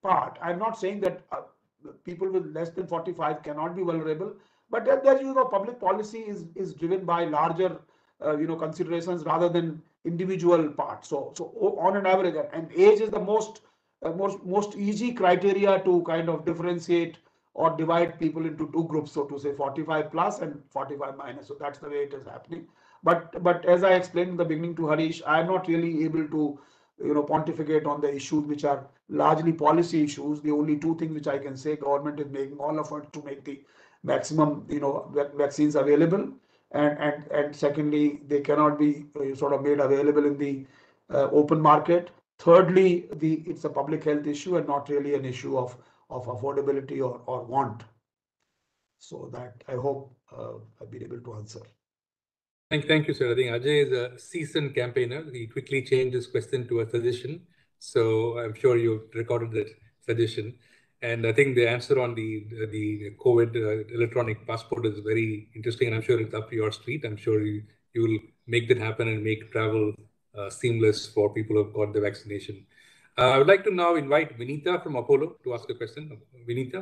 part. I'm not saying that people with less than 45 cannot be vulnerable, but there public policy is driven by larger considerations rather than individual parts. So on an average, and age is the most easy criteria to kind of differentiate or divide people into two groups, so to say 45 plus and 45 minus. So that's the way it is happening. But as I explained in the beginning to Harish, I am not really able to pontificate on the issues which are largely policy issues. The only two things which I can say, government is making all efforts to make the maximum vaccines available, and secondly, they cannot be sort of made available in the open market. Thirdly, it's a public health issue and not really an issue of affordability or want. So that I hope I've been able to answer. Thank you, sir. I think Ajay is a seasoned campaigner. He quickly changed his question to a suggestion. So I'm sure you recorded that suggestion. And I think the answer on the COVID electronic passport is very interesting. And I'm sure it's up your street. I'm sure you will make that happen and make travel seamless for people who've got the vaccination. I would like to now invite Vinita from Apollo to ask a question. Vinita?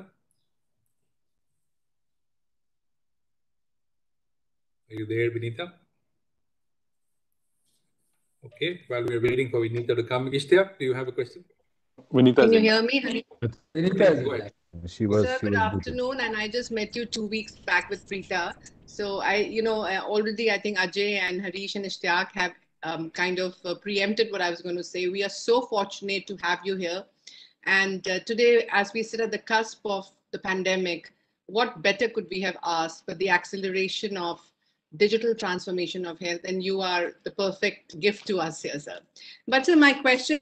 Are you there, Vinita? Okay, while we're waiting for Vinita to come, Ishtiaq, do you have a question? Vinita, Can you hear me? Vinita, Go ahead. Sir, good afternoon. And I just met you 2 weeks back with Preeta. So already I think Ajay and Harish and Ishtiaq have kind of preempted what I was going to say. We are so fortunate to have you here. And today, as we sit at the cusp of the pandemic, what better could we have asked for the acceleration of digital transformation of health? And you are the perfect gift to us here, sir. But sir, my question.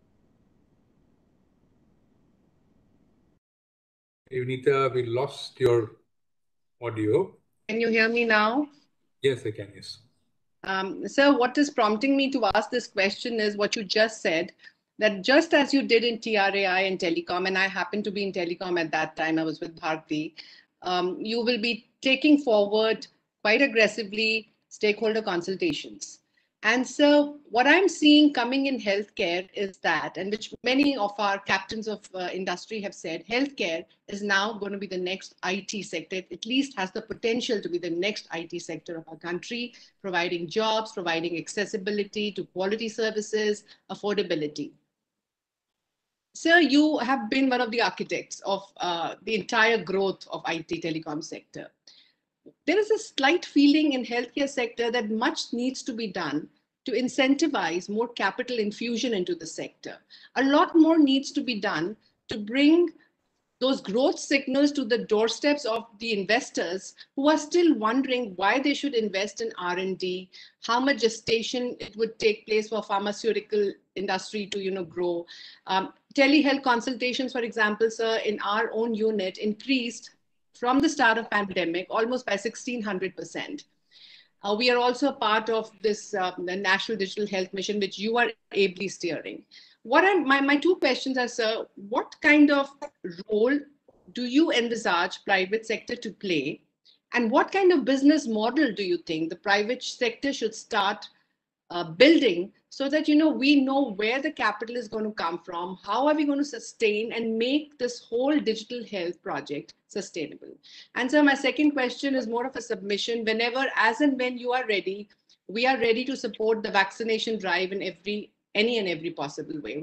Vinita, we lost your audio. Can you hear me now? Yes, I can, yes. Sir, what is prompting me to ask this question is what you just said, that just as you did in TRAI and telecom, and I happened to be in telecom at that time, I was with Bharti, you will be taking forward quite aggressively stakeholder consultations. And so what I'm seeing coming in healthcare is that, and which many of our captains of industry have said, healthcare is now going to be the next IT sector. It at least has the potential to be the next IT sector of our country, providing jobs, providing accessibility to quality services, affordability. Sir, you have been one of the architects of the entire growth of IT telecom sector. There is a slight feeling in healthcare sector that much needs to be done to incentivize more capital infusion into the sector. A lot more needs to be done to bring those growth signals to the doorsteps of the investors who are still wondering why they should invest in R&D, how much gestation it would take place for pharmaceutical industry to grow. Telehealth consultations, for example, sir, in our own unit increased from the start of pandemic, almost by 1,600%. We are also a part of this the National Digital Health Mission, which you are ably steering. My two questions are, sir, what kind of role do you envisage private sector to play? And what kind of business model do you think the private sector should start building so that, we know where the capital is going to come from, how are we going to sustain and make this whole digital health project sustainable? And so my second question is more of a submission. Whenever, as and when you are ready, we are ready to support the vaccination drive in any and every possible way.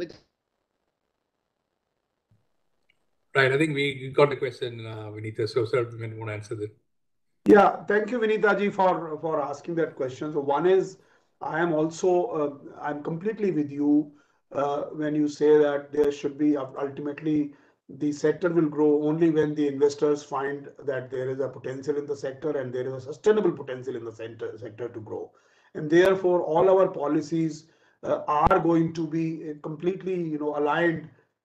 Right, I think we got the question, Vinita, so sir, you may want to answer that. Yeah, thank you, Vinita ji, for asking that question. So one is, I am also, I'm completely with you when you say that there should be ultimately the sector will grow only when the investors find that there is a potential in the sector and there is a sustainable potential in the sector to grow. And therefore, all our policies are going to be completely, aligned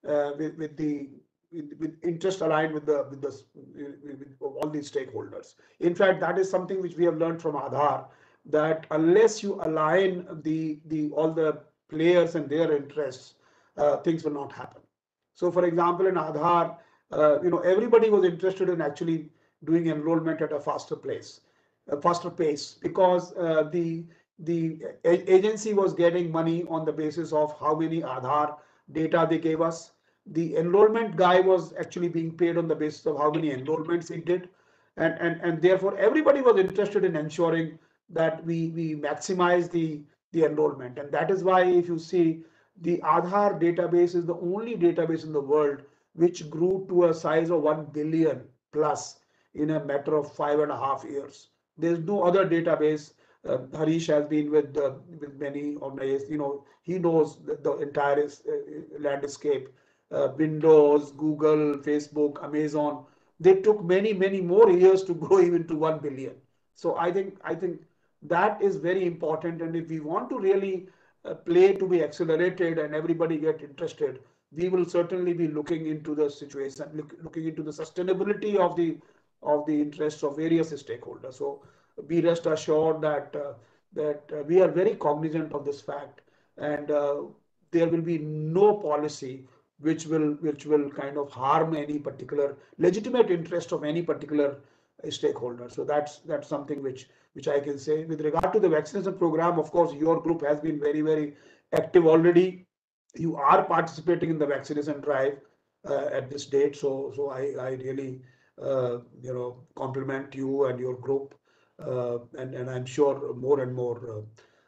with interest aligned with all these stakeholders. In fact, that is something which we have learned from Aadhaar, that unless you align all the players and their interests, things will not happen. So, for example, in Aadhaar, everybody was interested in actually doing enrollment at a faster pace, because the agency was getting money on the basis of how many Aadhaar data they gave us, the enrollment guy was actually being paid on the basis of how many enrollments he did. And therefore everybody was interested in ensuring that we maximize the enrollment. And that is why if you see, the Aadhaar database is the only database in the world which grew to a size of 1 billion plus in a matter of 5.5 years. There's no other database. Harish has been with many organizations. He knows the entire landscape. Windows, Google, Facebook, Amazon. They took many more years to grow even to 1 billion. So I think that is very important. And if we want to really play to be accelerated and everybody get interested, we will certainly be looking into the situation, looking into the sustainability of the interests of various stakeholders. So be rest assured that we are very cognizant of this fact, and there will be no policy which will kind of harm any particular legitimate interest of any particular stakeholder. So that's something which I can say. With regard to the vaccination program, of course, your group has been very active already. You are participating in the vaccination drive at this date. So I really compliment you and your group, and I'm sure more and more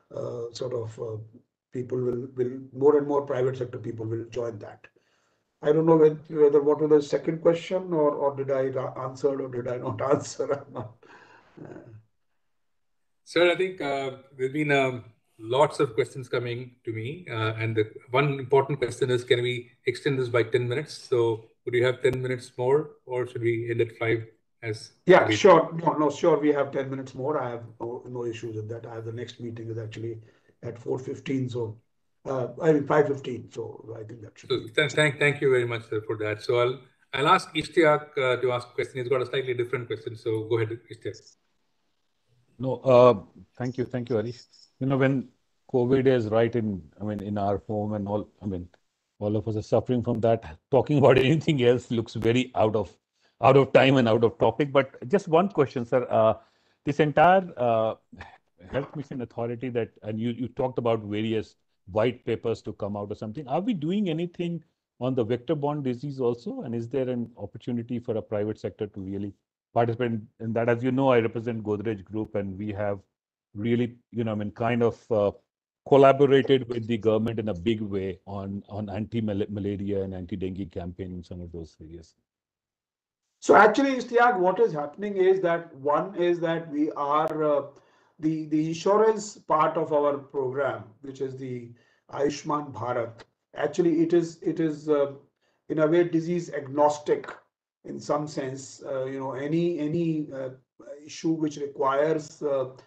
people will more and more private sector people will join that. I don't know whether what was the second question, or did I answer or did I not answer? I'm not. Sir, I think there's been lots of questions coming to me. And the one important question is, can we extend this by 10 minutes? So would you have 10 minutes more, or should we end at 5 as? Yeah, sure. No, sure. We have 10 minutes more. I have no issues with that. I have the next meeting is actually at 4:15. So, 5:15. So I think that should be. Thank you very much, sir, for that. So I'll ask Ishtiaq to ask a question. He's got a slightly different question. So go ahead, Ishtiaq. No, thank you, Harish. When COVID is right in our home and all, all of us are suffering from that. Talking about anything else looks very out of time and out of topic. But just one question, sir. This entire Health Mission Authority and you talked about various white papers to come out or something. Are we doing anything on the vector-borne disease also? And is there an opportunity for a private sector to really participate in that? As you know, I represent Godrej Group, and we have really, kind of collaborated with the government in a big way on anti-malaria and anti-dengue campaign in some of those areas. So actually, Ishtiaq, what is happening is that one is that we are the insurance part of our program, which is the Ayushman Bharat. Actually, it is in a way disease agnostic in some sense. Any issue which requires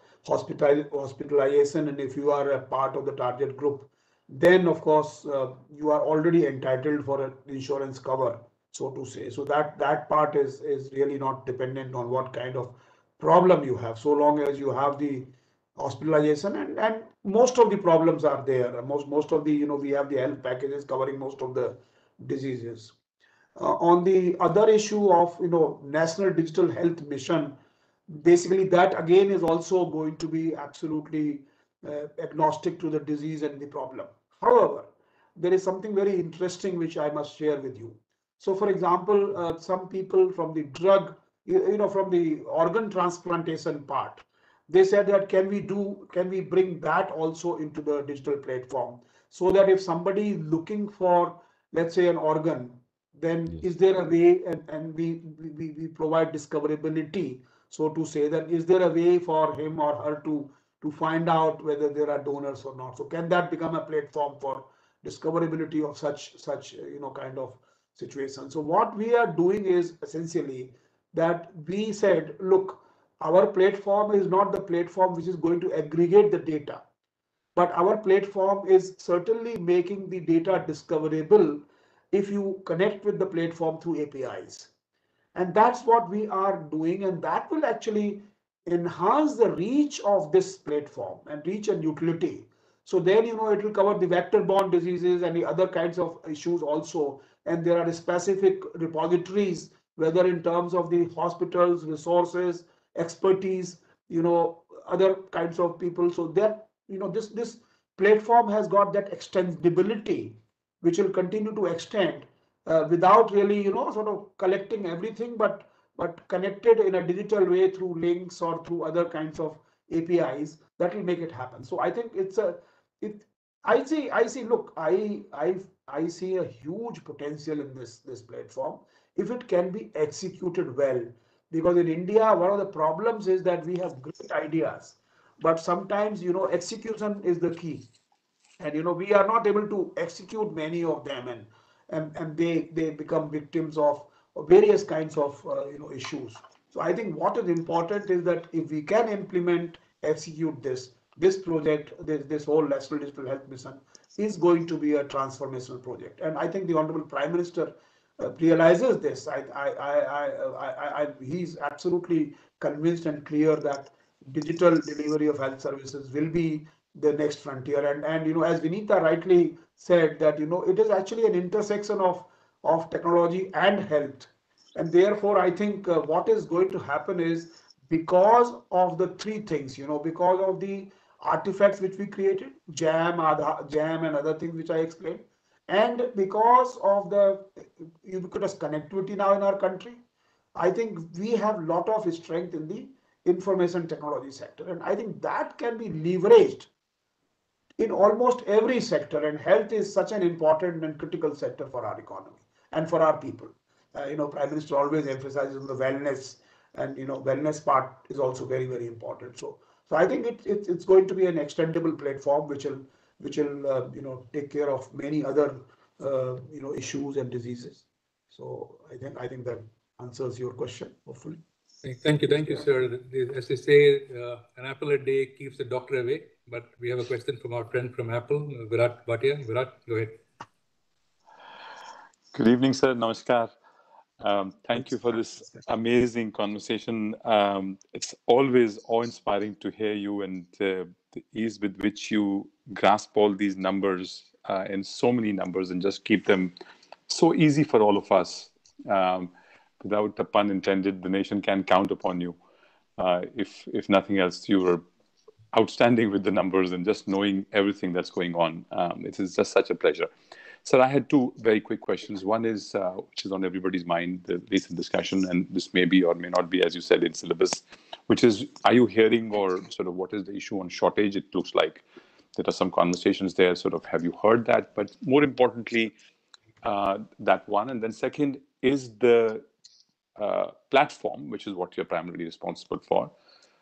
hospitalization, and if you are a part of the target group, then of course you are already entitled for an insurance cover, so to say. So that part is really not dependent on what kind of problem you have, so long as you have the hospitalization, and most of the problems are there. Most of the we have the health packages covering most of the diseases. On the other issue of National Digital Health Mission, basically that again is also going to be absolutely agnostic to the disease and the problem. However, there is something very interesting which I must share with you. So for example, some people from the drug, from the organ transplantation part, they said that can we bring that also into the digital platform, so that if somebody is looking for, let's say, an organ, then Yes. is there a way, and we provide discoverability, so to say, that is there a way for him or her to find out whether there are donors or not? So can that become a platform for discoverability of such kind of situation? So what we are doing is essentially that we said, look, our platform is not the platform which is going to aggregate the data, but our platform is certainly making the data discoverable if you connect with the platform through APIs. And that's what we are doing, and that will actually enhance the reach of this platform and reach and utility. So then it will cover the vector-borne diseases and the other kinds of issues also. And there are specific repositories, whether in terms of the hospitals, resources, expertise, other kinds of people. So that this platform has got that extensibility, which will continue to extend without really, sort of collecting everything, but connected in a digital way through links or through other kinds of APIs that will make it happen. So I think I see, look, I see a huge potential in this platform if it can be executed well. Because in India, one of the problems is that we have great ideas, but sometimes, execution is the key. And we are not able to execute many of them, and they become victims of various kinds of issues. So I think what is important is that if we can implement, execute this project, this whole National Digital Health Mission is going to be a transformational project. And I think the Honorable Prime Minister realizes this. He's absolutely convinced and clear that digital delivery of health services will be the next frontier. And as Vinita rightly said, that it is actually an intersection of technology and health. And therefore, I think what is going to happen is, because of the three things, because of the artifacts which we created, jam and other things which I explained, and because of the ubiquitous connectivity now in our country, I think we have a lot of strength in the information technology sector. And I think that can be leveraged in almost every sector. And health is such an important and critical sector for our economy and for our people. Prime Minister always emphasizes on the wellness, and wellness part is also very, very important. So I think it's going to be an extendable platform which will take care of many other issues and diseases. So I think that answers your question, hopefully. Thank you, sir. As they say, an apple a day keeps the doctor away. But we have a question from our friend from Apple, Virat Bhatia. Virat, go ahead. Good evening, sir. Namaskar. Thank you for this amazing conversation. It's always awe-inspiring to hear you, and the ease with which you grasp all these numbers and so many numbers, and just keep them so easy for all of us. Without a pun intended, the nation can count upon you. If nothing else, you were outstanding with the numbers and just knowing everything that's going on. It is just such a pleasure. Sir, I had two very quick questions. One is, which is on everybody's mind, the recent discussion, and this may be or may not be, as you said, in syllabus, which is, are you hearing, or sort of what is the issue on shortage? It looks like there are some conversations there. Sort of, have you heard that? But more importantly, that one. And then second, is the platform, which is what you're primarily responsible for,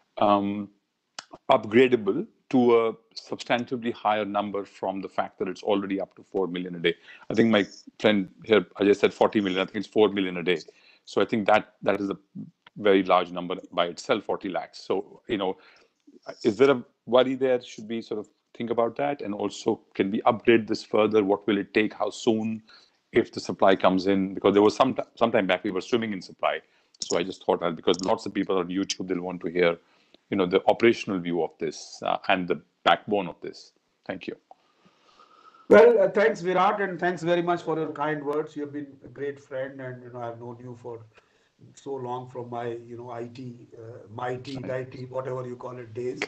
upgradable to a substantively higher number from the fact that it's already up to 4 million a day? I think my friend here, I just said 40 million. I think it's 4 million a day. So I think that is a very large number by itself, 40 lakhs. So, is there a worry there? Should we sort of think about that? And also, can we upgrade this further? What will it take? How soon? If the supply comes in? Because there was some time back we were swimming in supply. So I just thought that, because lots of people on YouTube, they'll want to hear the operational view of this and the backbone of this. Thank you. Well, thanks, Virat, and thanks very much for your kind words. You've been a great friend, and I've known you for so long, from my IT, whatever you call it, days.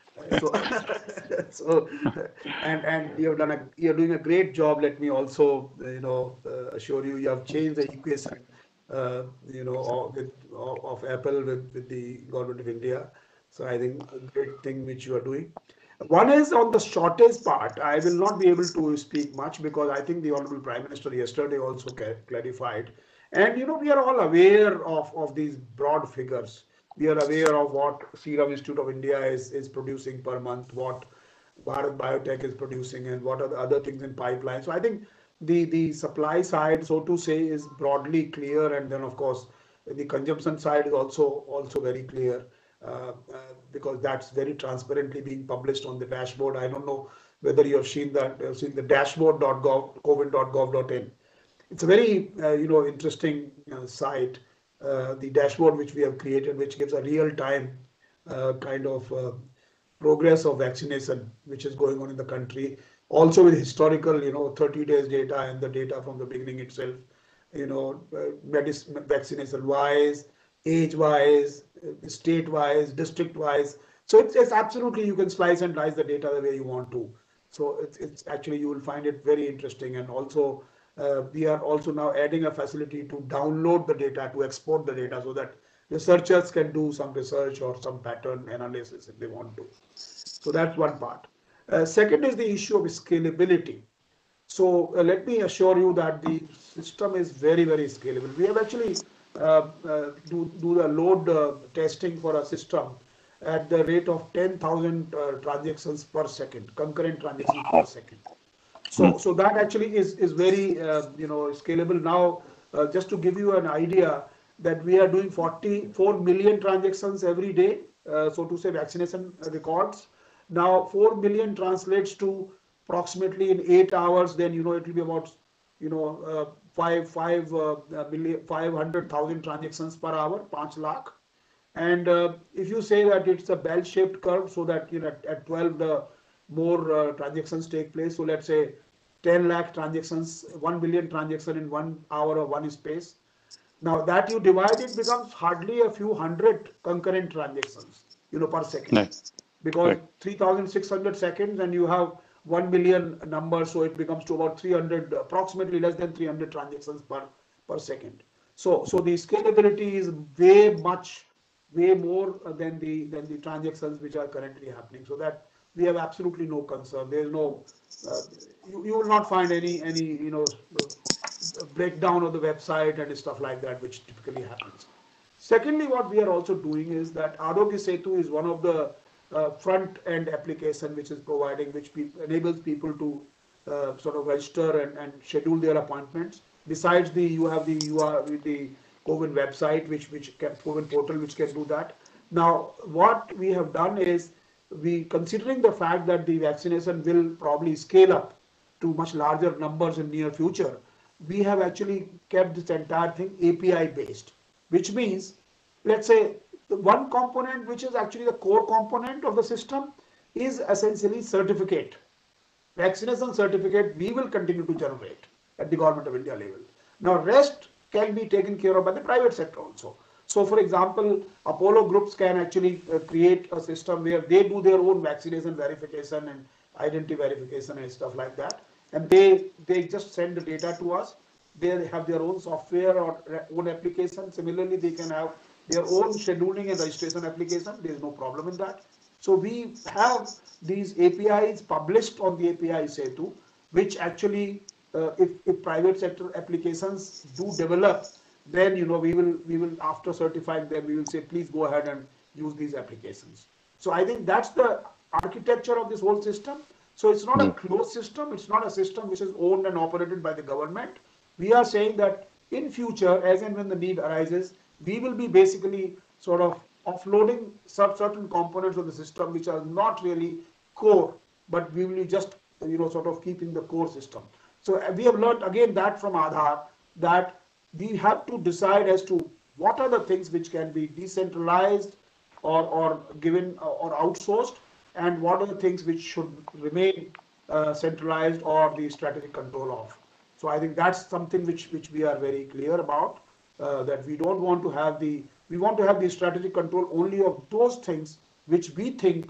And you're doing a great job. Let me also assure you, you have changed the equation of Apple with the government of India. So I think a great thing which you are doing. One is on the shortage part. I will not be able to speak much, because I think the Honorable Prime Minister yesterday also clarified. And we are all aware of these broad figures. We are aware of what Serum Institute of India is producing per month, what Bharat Biotech is producing, and what are the other things in pipeline. So I think the supply side, so to say, is broadly clear. And then, of course, the consumption side is also very clear. Because that's very transparently being published on the dashboard. I don't know whether you have seen the dashboard.covid.gov.in. It's a very interesting site, the dashboard which we have created, which gives a real-time kind of progress of vaccination which is going on in the country. Also with historical 30 days data and the data from the beginning itself, vaccination wise, age wise, state wise, district wise. So it's absolutely, you can slice and dice the data the way you want to. So it's actually, you will find it very interesting. And also We are also now adding a facility to download the data, to export the data, so that researchers can do some research or some pattern analysis if they want to. So that's one part. Second is the issue of scalability. So let me assure you that the system is very, very scalable. We have actually do the load testing for a system at the rate of 10,000 transactions per second, concurrent transactions per second. So that actually is very scalable. Now, just to give you an idea, that we are doing 44 million transactions every day, so to say vaccination records. Now 4 million translates to approximately in 8 hours, then it will be about 500,000 transactions per hour, 5 lakh. And if you say that it's a bell-shaped curve, so that at 12 the more transactions take place. So let's say 10 lakh transactions, 1 billion transaction in 1 hour or one space. Now that you divide, it becomes hardly a few hundred concurrent transactions, per second. Nice. Because Right. 3,600 seconds and you have 1 million numbers, so it becomes to about 300, approximately less than 300 transactions per second. So the scalability is way more than the transactions which are currently happening. So that we have absolutely no concern. There is no, you will not find any breakdown of the website and stuff like that, which typically happens. Secondly, what we are also doing is that Arogya Setu is one of the front end application which is providing, which enables people to sort of register and schedule their appointments. Besides you have the COVID website, COVID portal, which can do that. Now, what we have done is, considering the fact that the vaccination will probably scale up to much larger numbers in near future, we have actually kept this entire thing API based, which means, let's say, the one component which is actually the core component of the system is essentially certificate. Vaccination certificate we will continue to generate at the Government of India level. Now rest can be taken care of by the private sector also. So for example, Apollo groups can actually create a system where they do their own vaccination verification and identity verification and stuff like that. And they just send the data to us. They have their own software or own application. Similarly, they can have their own scheduling and registration application. There is no problem in that. So we have these APIs published on the API Setu, which actually, if private sector applications do develop, then we will after certifying them, we will say please go ahead and use these applications. So I think that's the architecture of this whole system. So it's not a closed system. It's not a system which is owned and operated by the government. We are saying that in future, as and when the need arises, we will be basically sort of offloading certain components of the system which are not really core, but we will be just sort of keeping the core system. So we have learned again that from Aadhaar, that we have to decide as to what are the things which can be decentralized or given or outsourced, and what are the things which should remain centralized or the strategic control of. So I think that's something which we are very clear about, that we don't want to have we want to have the strategic control only of those things which we think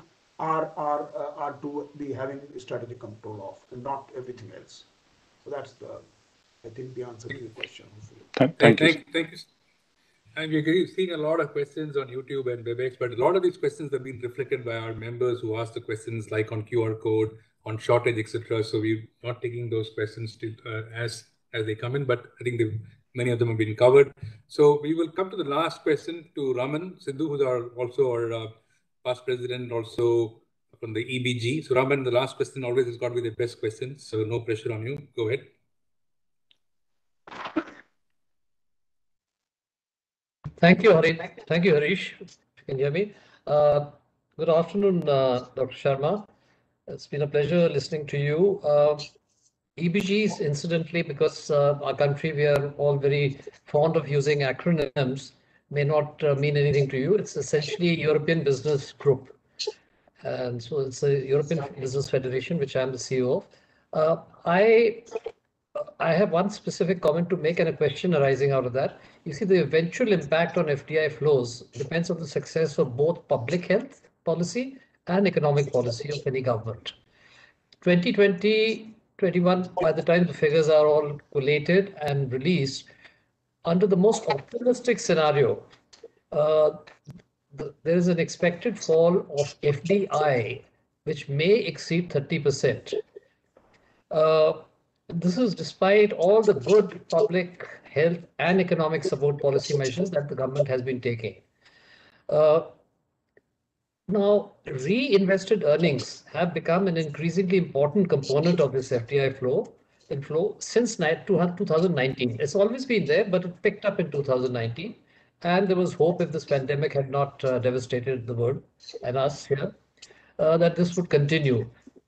are to be having strategic control of, and not everything else. So that's I think the answer to your question. Thank you. Thank you. And we're seeing a lot of questions on YouTube and WebEx, but a lot of these questions have been reflected by our members who asked the questions like on QR code, on shortage, etc. So we're not taking those questions as they come in, but I think many of them have been covered. So we will come to the last question to Raman Sidhu, who's also our past president, also from the EBG. So Raman, the last question always has got to be the best question. So no pressure on you. Go ahead. Thank you, Harish. Thank you, Harish. If you can hear me. Good afternoon, Dr. Sharma. It's been a pleasure listening to you. EBGs, incidentally, because our country, we are all very fond of using acronyms, may not mean anything to you. It's essentially a European Business Group. And so it's a European Business Federation, which I'm the CEO of. I have one specific comment to make and a question arising out of that. You see, the eventual impact on FDI flows depends on the success of both public health policy and economic policy of any government. 2020, 2021, by the time the figures are all collated and released, under the most optimistic scenario, there is an expected fall of FDI, which may exceed 30%. This is despite all the good public health and economic support policy measures that the government has been taking. Now, reinvested earnings have become an increasingly important component of this FDI inflow since 2019. It's always been there, but it picked up in 2019. And there was hope, if this pandemic had not devastated the world and us here, that this would continue.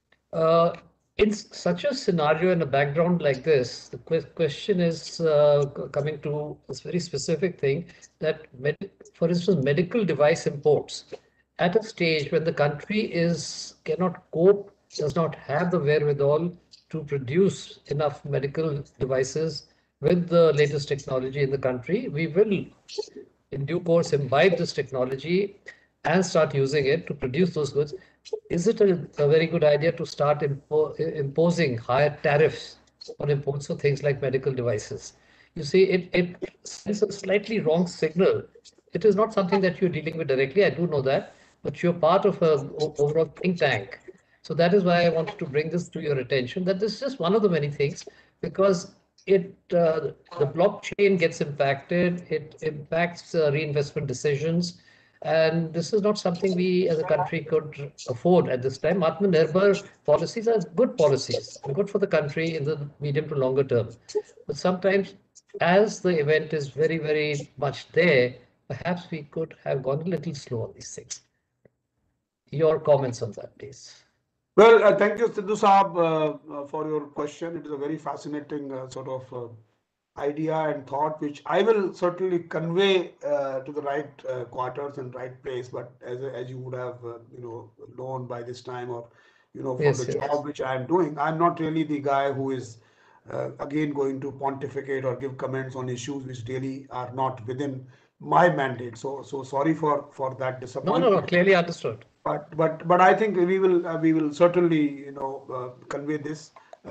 In such a scenario and a background like this, the question is coming to this very specific thing that, for instance, medical device imports at a stage when the country cannot cope, does not have the wherewithal to produce enough medical devices with the latest technology in the country, we will in due course imbibe this technology and start using it to produce those goods. Is it a very good idea to start imposing higher tariffs on imports of things like medical devices? You see, it sends a slightly wrong signal. It is not something that you're dealing with directly, I do know that, but you're part of an overall think tank. So that is why I wanted to bring this to your attention, that this is just one of the many things, because the blockchain gets impacted, it impacts reinvestment decisions, and this is not something we as a country could afford at this time. Atmanirbhar policies are good policies and good for the country in the medium to longer term. But sometimes, as the event is very, very much there, perhaps we could have gone a little slow on these things. Your comments on that, please. Well, thank you, Sidhu Saab, for your question. It is a very fascinating sort of idea and thought, which I will certainly convey to the right quarters and right place. But as you would have known by this time, or from Yes, the yes. job which I am doing, I'm not really the guy who is again going to pontificate or give comments on issues which really are not within my mandate. So sorry for that disappointment. No, clearly understood. But I think we will certainly convey this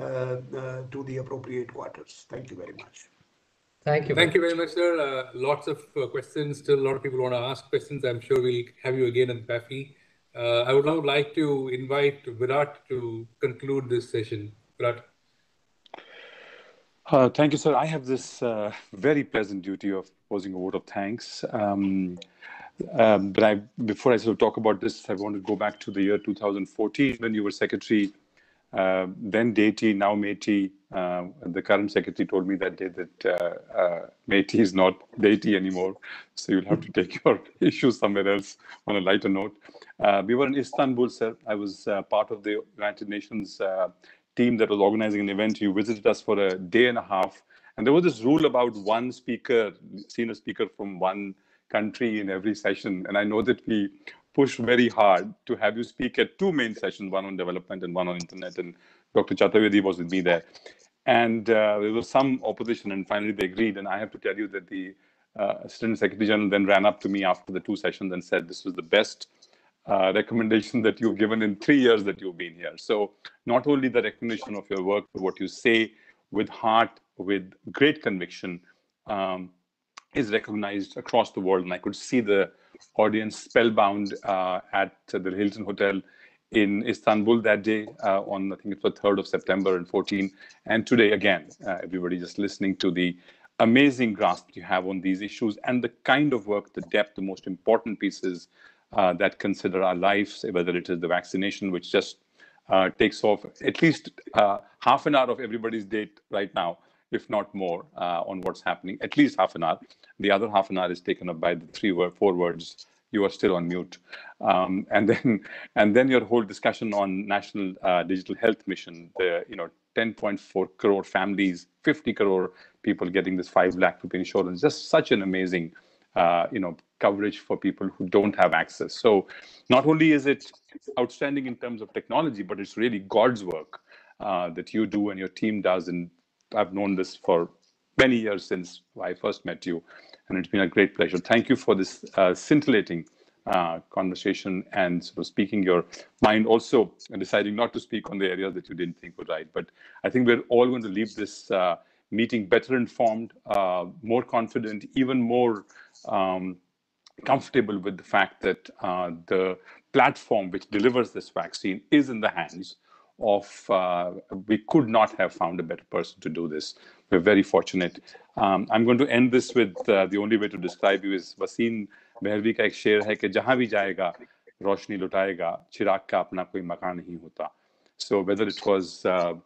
to the appropriate quarters. Thank you very much. Thank you. Thank you very much, sir. Lots of questions. Still, a lot of people want to ask questions. I'm sure we'll have you again in PAFI. I would now like to invite Virat to conclude this session. Virat. Thank you, sir. I have this very pleasant duty of posing a vote of thanks. But before I sort of talk about this, I want to go back to the year 2014 when you were secretary. Then Deity, now Meti. The current secretary told me that day that Meti is not Deity anymore. So you'll have to take your issues somewhere else on a lighter note. We were in Istanbul, sir. I was part of the United Nations team that was organizing an event. You visited us for a day and a half. And there was this rule about one speaker, senior speaker from one country in every session. And I know that we pushed very hard to have you speak at two main sessions, one on development and one on internet. And Dr. Chaturvedi was with me there. And there was some opposition, and finally they agreed. And I have to tell you that the Assistant Secretary General then ran up to me after the two sessions and said, this was the best recommendation that you've given in 3 years that you've been here. So not only the recognition of your work, but what you say with heart, with great conviction, is recognized across the world. And I could see the audience spellbound at the Hilton Hotel in Istanbul that day on, I think it was 3rd of September and 14. And today, again, everybody just listening to the amazing grasp you have on these issues and the kind of work, the depth, the most important pieces that consider our lives, whether it is the vaccination, which just takes off at least half an hour of everybody's date right now, if not more, on what's happening, at least half an hour. The other half an hour is taken up by the 4 words, you are still on mute. And then your whole discussion on National Digital Health Mission, the 10.4 crore families, 50 crore people getting this 5 lakh rupee insurance, just such an amazing coverage for people who don't have access. So not only is it outstanding in terms of technology, but it's really God's work that you do and your team does. And I've known this for many years since I first met you, and it's been a great pleasure. Thank you for this scintillating conversation and sort of speaking your mind, also and deciding not to speak on the areas that you didn't think were right. But I think we're all going to leave this meeting better informed, more confident, even more comfortable with the fact that the platform which delivers this vaccine is in the hands of, we could not have found a better person to do this. We're very fortunate. I'm going to end this with the only way to describe you is Wasim Mehervi ka ek sher hai कि जहां भी जाएगा रोशनी लुटाएगा चिराग का अपना कोई मकान नहीं होता. So whether it was the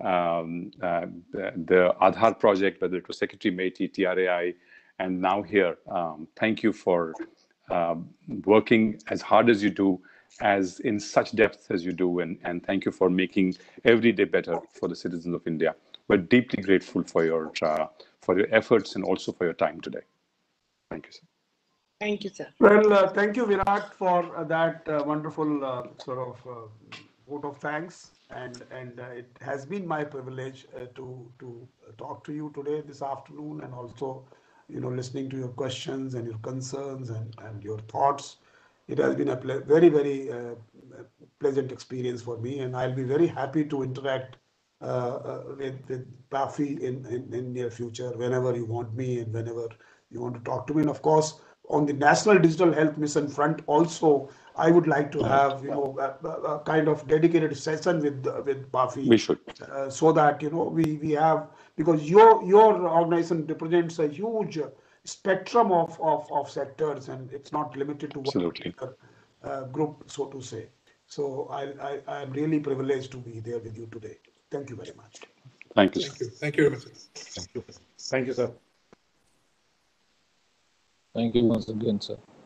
Aadhaar project, whether it was Secretary Meti, TRAI, and now here, thank you for working as hard as you do, as in such depth as you do, and thank you for making every day better for the citizens of India. We're deeply grateful for your efforts and also for your time today. Thank you, sir. Thank you, sir. Well, thank you, Virat, for that wonderful sort of vote of thanks. And it has been my privilege to talk to you today, this afternoon, and also, listening to your questions and your concerns and your thoughts. It has been a very, very pleasant experience for me, and I'll be very happy to interact with PAFI in near future, whenever you want me and whenever you want to talk to me. And of course, on the National Digital Health Mission front also, I would like to have, a kind of dedicated session with PAFI. We should. So that, we have, because your organization represents a huge spectrum of sectors, and it's not limited to one particular group, so to say. So I am really privileged to be there with you today. Thank you very much. Thank you. Thank you. Thank you very much. Thank you. Thank you, sir. Thank you once again, sir.